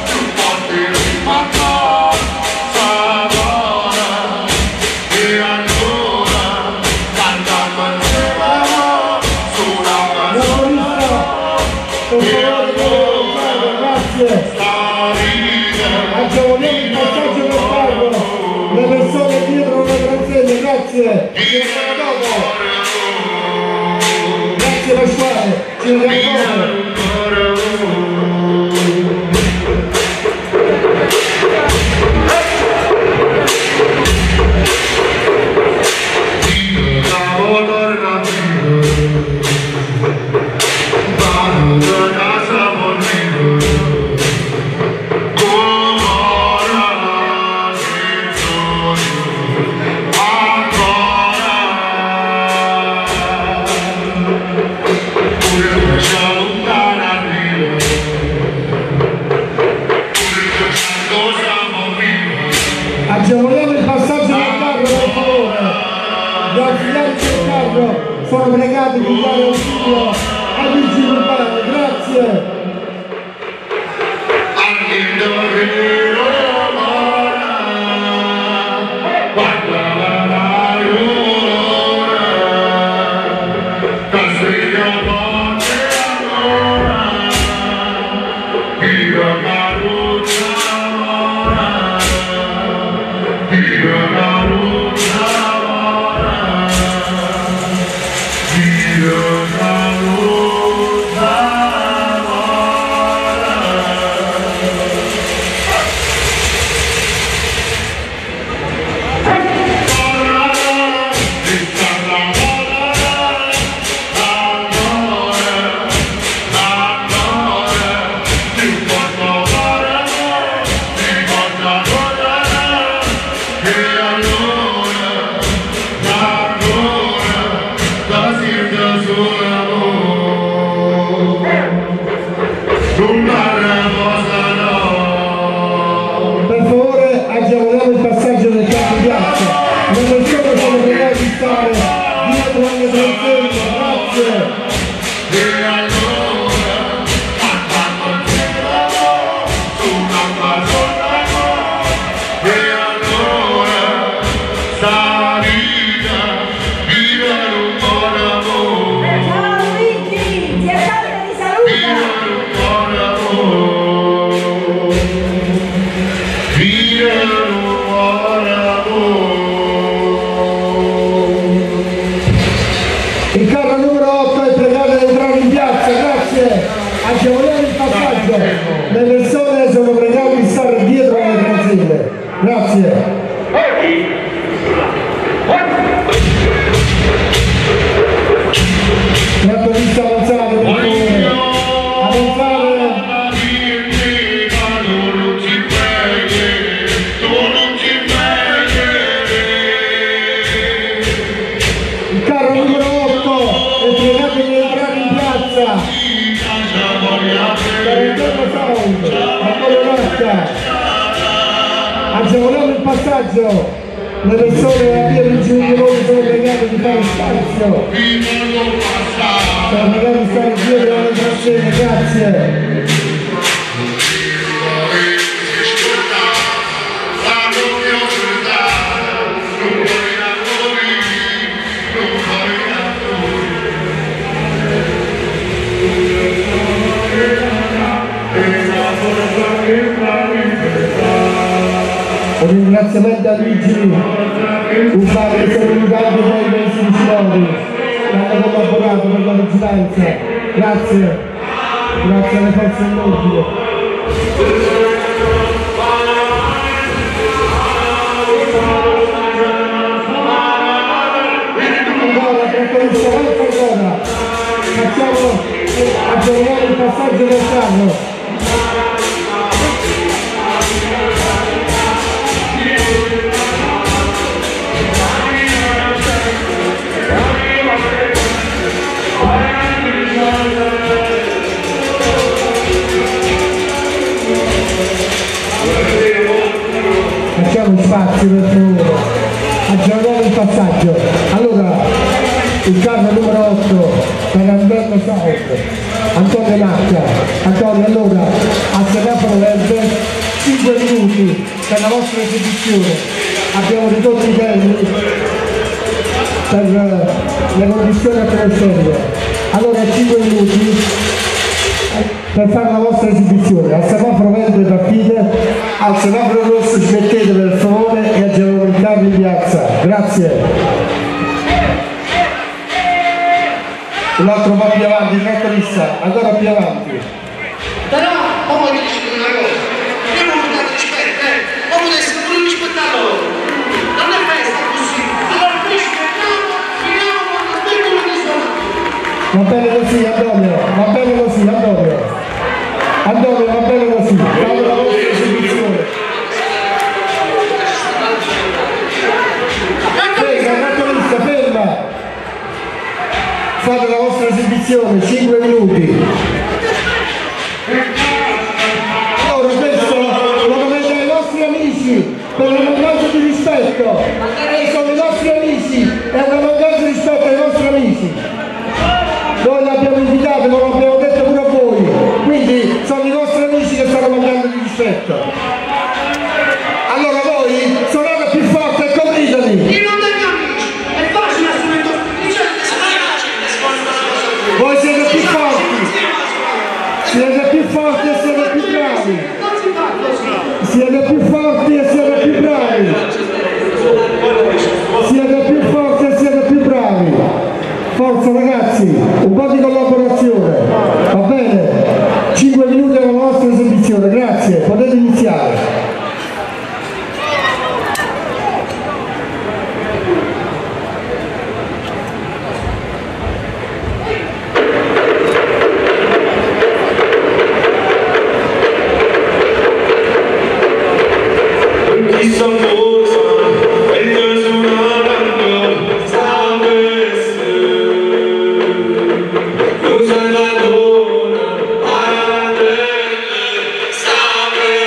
Aggiorniamo il passaggio per farlo, le persone dietro le transegne, grazie. Ci vediamo dopo. Grazie Pasquale, ci vediamo dopo. Agevoliamo il passaggio del carro per favore. Gli ausiliari del carro sono pregati di dare ausilio ai vigili urbani, grazie. Dio, Sound, Antonio Rocca. Agevoliamo il passaggio, le persone a via Vigili di Roma sono pregate di fare spazio, sono pregate di stare dietro alle trascene, grazie. Un ringraziamento ai vigili urbani che sono venuti anche dai mesi vicini che hanno collaborato per la vigilanza. Grazie, grazie alle forze dell'ordine. Ancora, preferisco avanti ancora. Facciamo, aggiorniamo il passaggio del carro. Facciamo spazio per favore, aggiorniamo il passaggio. Allora, il carro numero otto per Antonio Sound, Antonio Macchia. Antonio, allora, al semaforo verde, cinque minuti per la vostra esibizione. Abbiamo ridotto i tempi per le condizioni atmosferiche. Allora, cinque minuti per fare la vostra esibizione. Al semaforo verde partite, al semaforo rosso smettete per favore e agevoliamo in piazza. Grazie. Un altro po' più avanti, il trattorista, ancora più avanti. Però, come vi dico una cosa, io non ho dato rispetto, eh, come potessimo pure rispettare loro. Non è festa così, allora rispettiamo, finiamo quando vengono di suonare. Va bene così, Antonio, va bene così, Antonio. Antonio, va bene così, fate la vostra esibizione. Ferma, trattorista, ferma. Fate la vostra esibizione, cinque minuti. Allora questo lo dovete ai vostri amici per una mancanza di rispetto. E sono i nostri amici, è una mancanza di rispetto ai vostri amici. Noi li abbiamo invitati, ma lo abbiamo detto pure a voi. Quindi sono i vostri amici che stanno mancando di rispetto. Allora voi suonate più forte e copriteli. Io non tengo amici, è facile assumere dicendo se non è facile. Voi siete più forti. Siete più forti e siete più bravi. Non si fa così. Siete più forti e siete più bravi. Siete più forti e siete più bravi. Forza ragazzi, un po' di collaborazione. Va bene? cinque minuti alla vostra esibizione, grazie, potete iniziare. Stop it!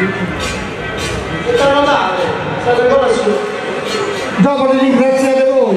E da Natale, state ancora su. Dopo li ringraziate voi.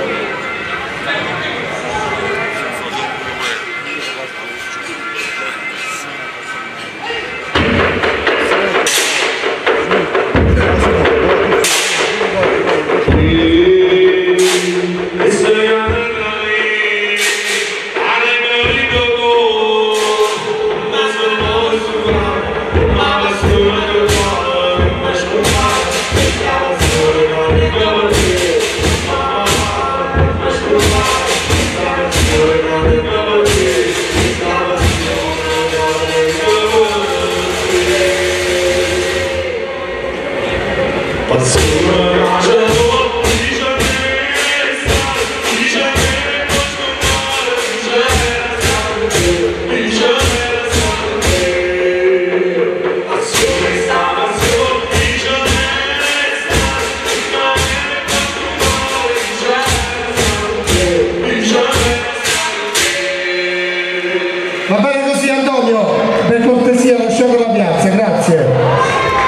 Va bene così Antonio, per cortesia lasciate la piazza, grazie.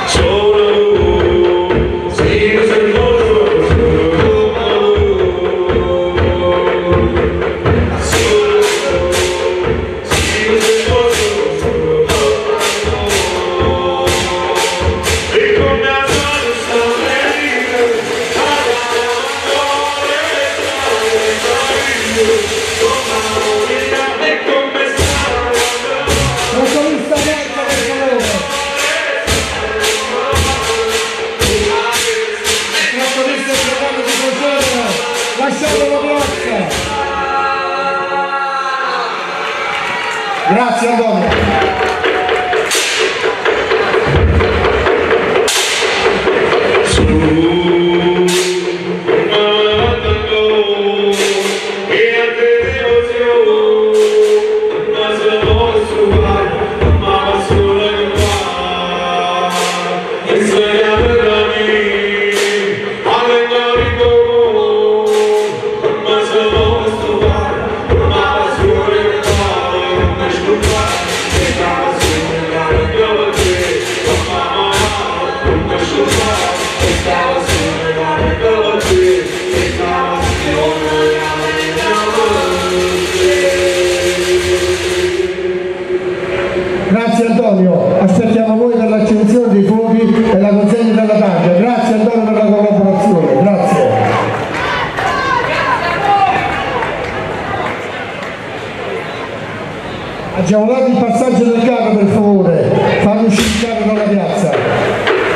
Grazie Antonio. Grazie Antonio, aspettiamo voi per l'accensione dei fuochi e la consegna della taglia. Grazie Antonio per la collaborazione, grazie. Agevolate il passaggio del carro per favore, fanno uscire il carro dalla piazza.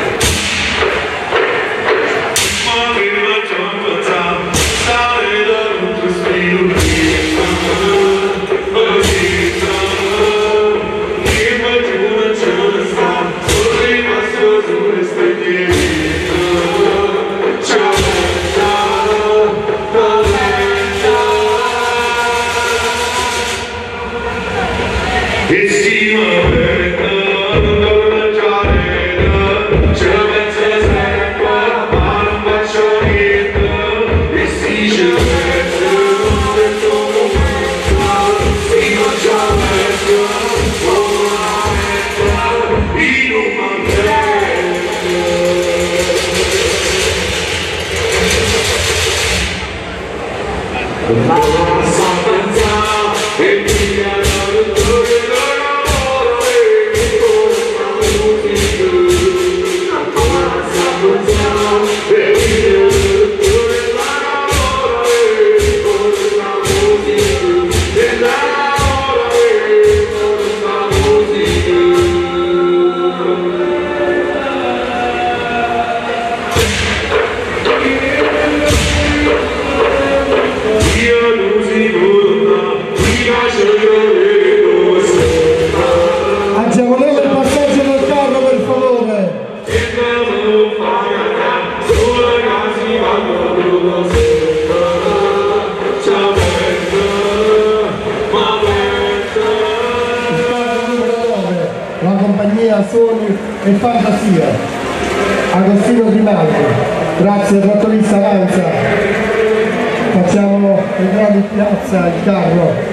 Suoni e fantasia. Agostino Grimaldi, grazie trattorista Avanza. Facciamo entrare in piazza il carro.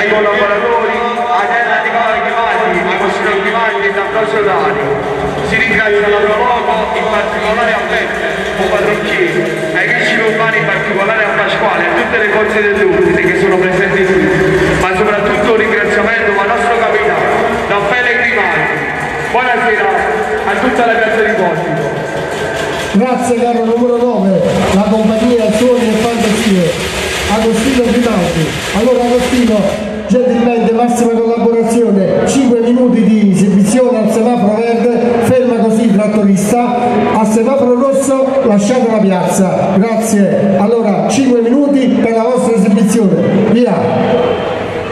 ai collaboratori, ai tenenti Ghimaldi, ai consiglieri Ghimaldi e D'Ambrosio Dani. Si ringrazia la Proloco, in particolare a Peppe, o Padronchini, ai vigili urbani, in particolare a Pasquale, a tutte le forze dell'ordine che sono presenti qui, ma soprattutto un ringraziamento al nostro capitano, Raffaele Grimaldi. Buonasera a tutta la piazza di Portico. Grazie caro numero nove, la compagnia Suoni e Fantasie, Agostino Grimaldi. Allora Agostino, gentilmente massima collaborazione, cinque minuti di esibizione al semaforo verde, ferma così il trattorista, al semaforo rosso lasciate la piazza, grazie. Allora cinque minuti per la vostra esibizione, via.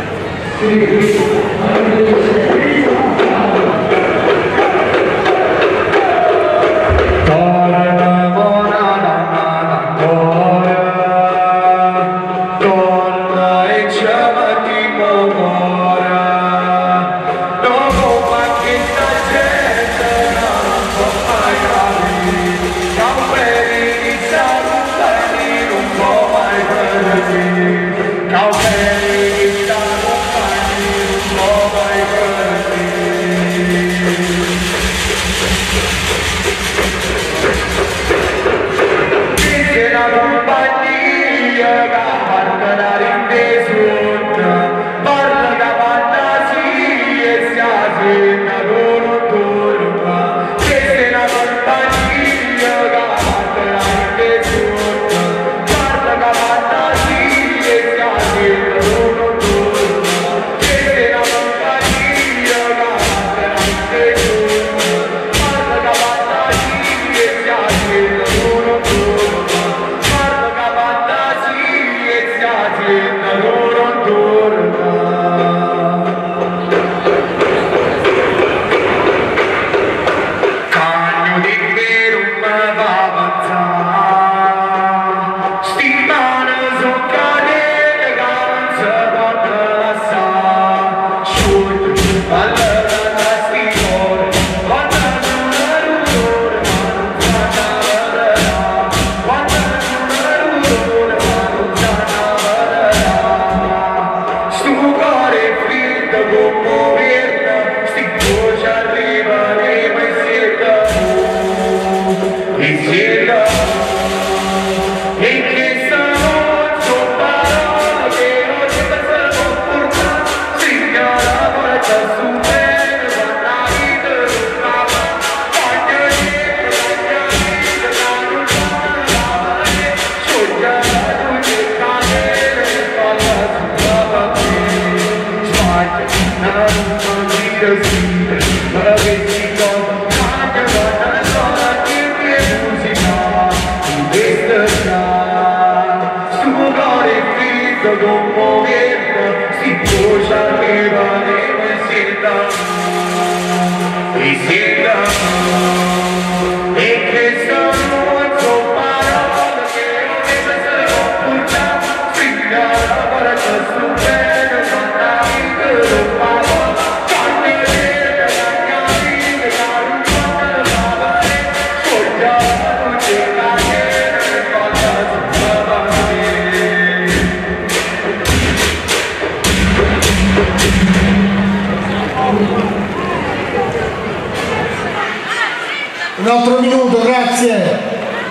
Un altro minuto, grazie.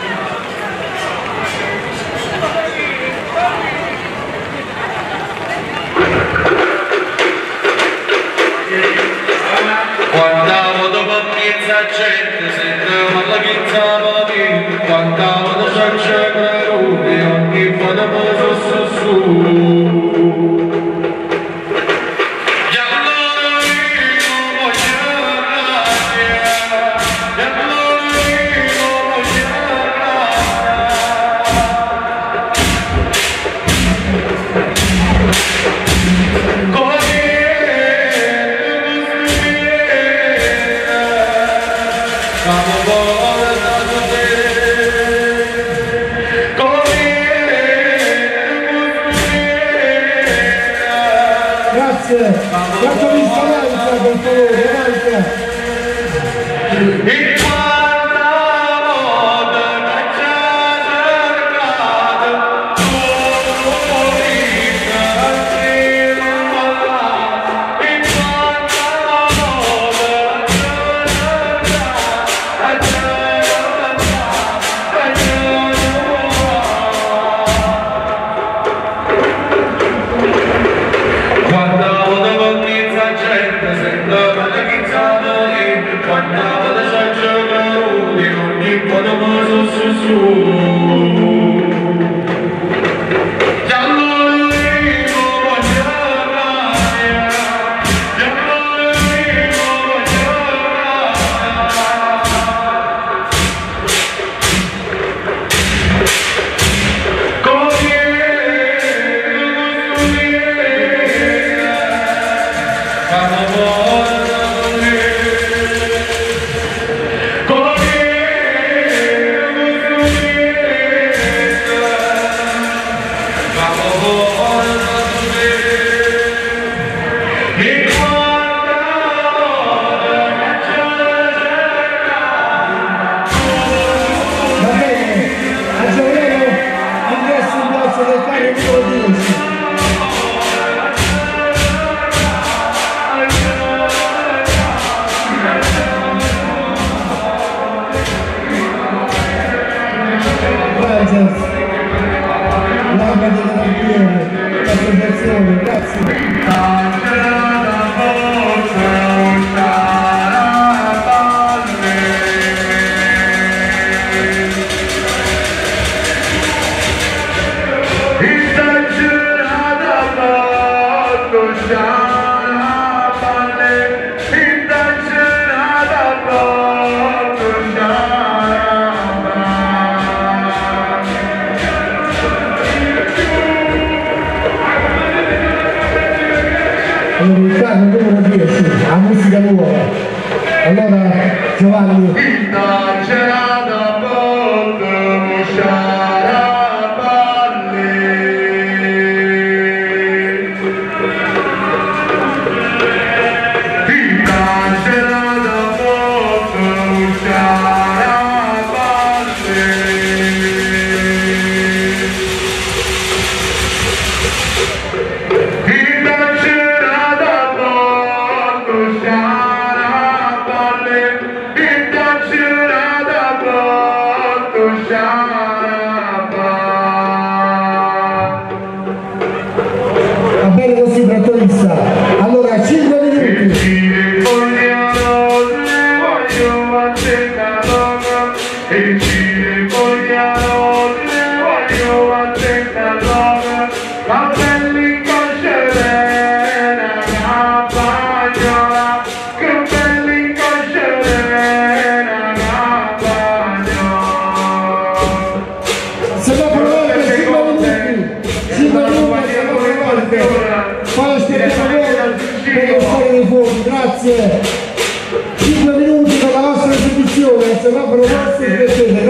Guardavo dopo piazza gente, sentivo la pizza mattina, guardavo da ciaccia caruti, ogni foto poso su. Quanto mi spalanza per favore, avanti. cinque minuti con la vostra esibizione, il semaforo rosso e grazie.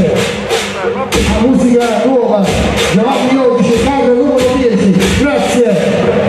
La musica nuova, Giovanni Iodice, Carlo numero dieci, grazie.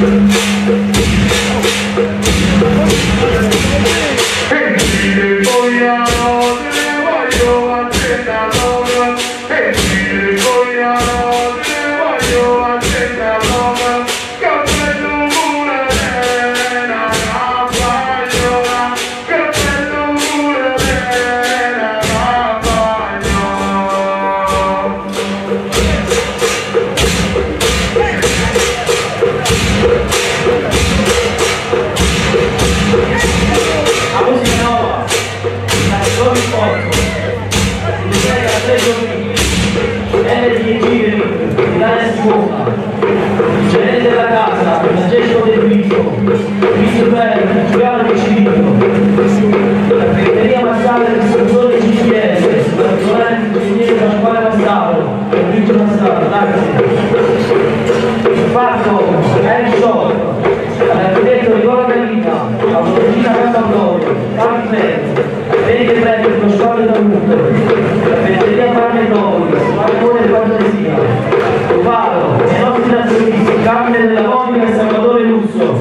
Gerente della casa, Francesco Del Viso, Visto Bello, Giuliano Di Civito, la Segreteria Massale del Istruttore C P S, l'assessore ingegnere Pasquale Massaro, Enrico Massaro, grazie. Il fatto è il shop, all'architetto Nicola Gallina, la Florina Campatorio, Carmelo, Benite Prete per lo squadro da Muto, la Segreteria Parnettori, Marcone e Fantasia. Vado, i nostri nazionisti, Carmine della Monica e Salvatore Russo.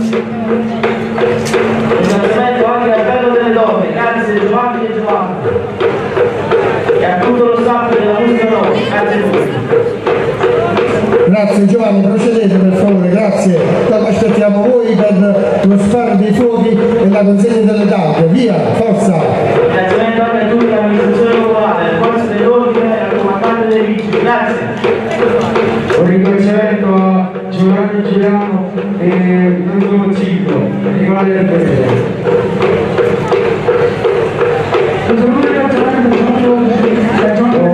Ringraziamento anche al bello delle donne, grazie Giovanni e Giovanni. E a tutto lo staff della musica nuova, grazie a voi. Grazie Giovanni, procedete per favore, grazie. Poi aspettiamo voi per lo sparo dei fuochi e la consegna delle tante. Via, forza! Ringraziamento anche a tutti l'amministrazione locale, le forze dell'ordine e al comandante dei vigili, grazie. Un ringraziamento a Giovanni Girano e il numero cinque, Nicolare del Pere. Un saluto a Giovanni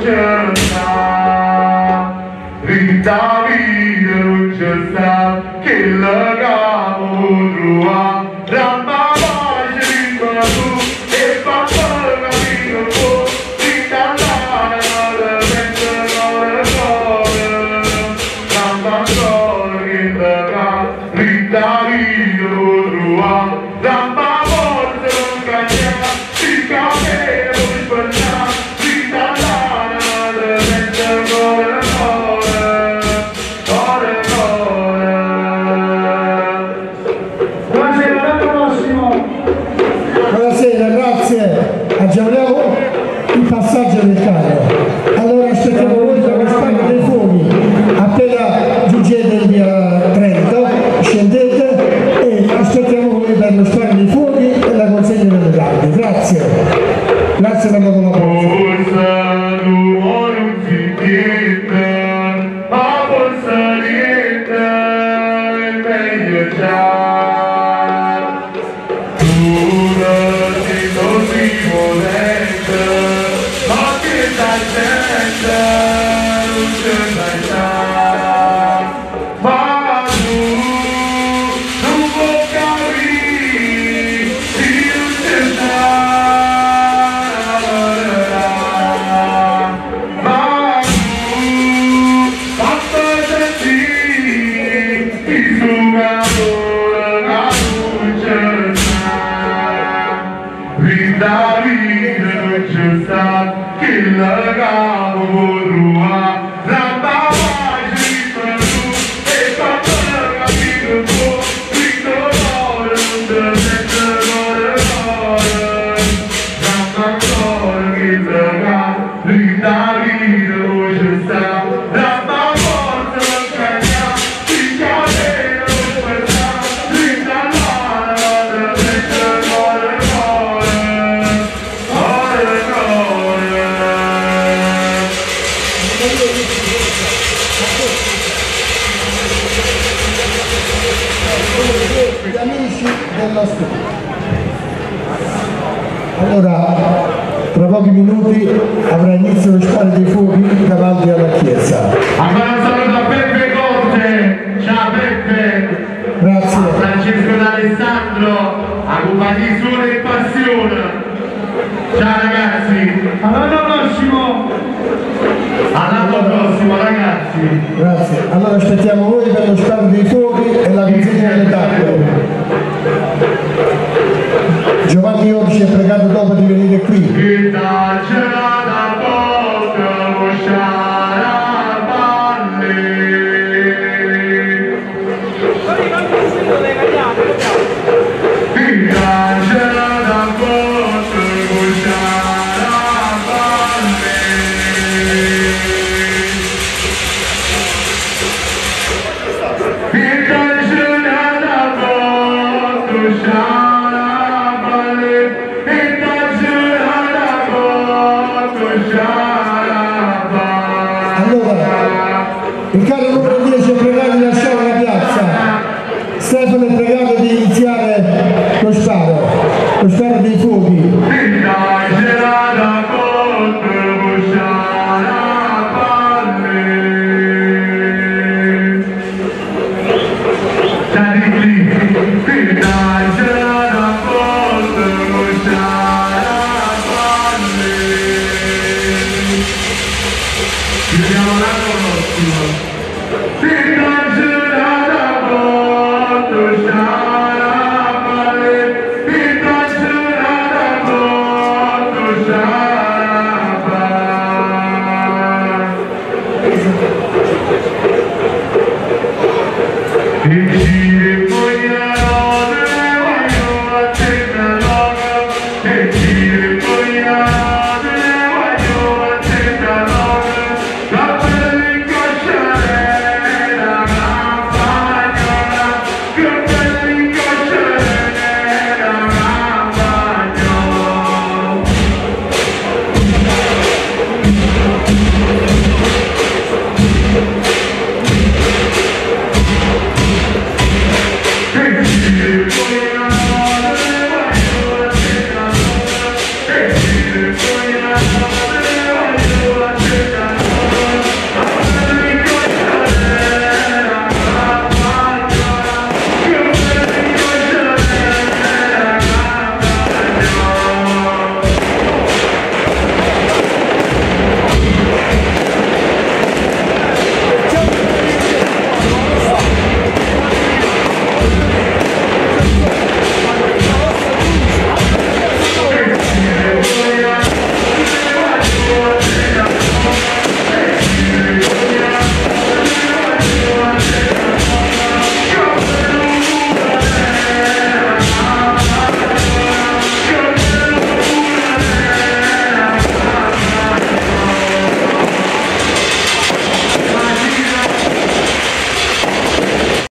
c'è sta, vita vita non c'è sta, che la capo trova, ramma pace di tu, e papà capito tu, vita la la pensa la cuore, ramma cuore che la capo, vita vita non trova, ramma forza non cagna, si cade non sbaglia, vita la la pensa cuore cuore, cuore cuore. Buonasera, grazie. Agevoliamo il passaggio del carro. Allora aspettiamo voi per lo spazio dei fuochi. Appena giungete in via Trento, scendete e aspettiamo voi per lo spazio dei fuochi e la consegna delle tardi. Grazie. Grazie per la collaborazione. Forza l'uomo non si chiede, ma forza niente è meglio già. Ma che la gente non c'è mai sta, ma tu non puoi capire se non c'è sta, ma tu basta sentire il suo calore la luce sta, vita vita non c'è sta, che la capo trova, la pace di tu, e papà capito tu, Cristo cuore non ti sente cuore cuore, ramma cuore che la capo, vita vita non c'è sta, ramma forza non cagna, si cade non sbaglia, vita la la ti sente cuore cuore, cuore cuore. Gli amici della studio. Allora, tra pochi minuti avrà inizio lo sparo dei fuochi davanti alla chiesa. Ancora un saluto a Peppe Conte, ciao Peppe, Grazie. a Francesco D'Alessandro, a compagni Sole e Passione, ciao ragazzi, all'anno prossimo, all'anno prossimo ragazzi. Grazie. Allora aspettiamo voi per lo sparo dei fuochi e la consegna delle tappe. Giovanni Orsi è pregato dopo di venire qui. Che da gelata bocca mosciare a palle. Che da gelata bocca mosciare a palle. Che da gelata bocca mosciare. Allora, il carro numero dieci è pregato di lasciare la piazza. Stefano è pregato di iniziare lo sparo, lo sparo dei fuochi. Che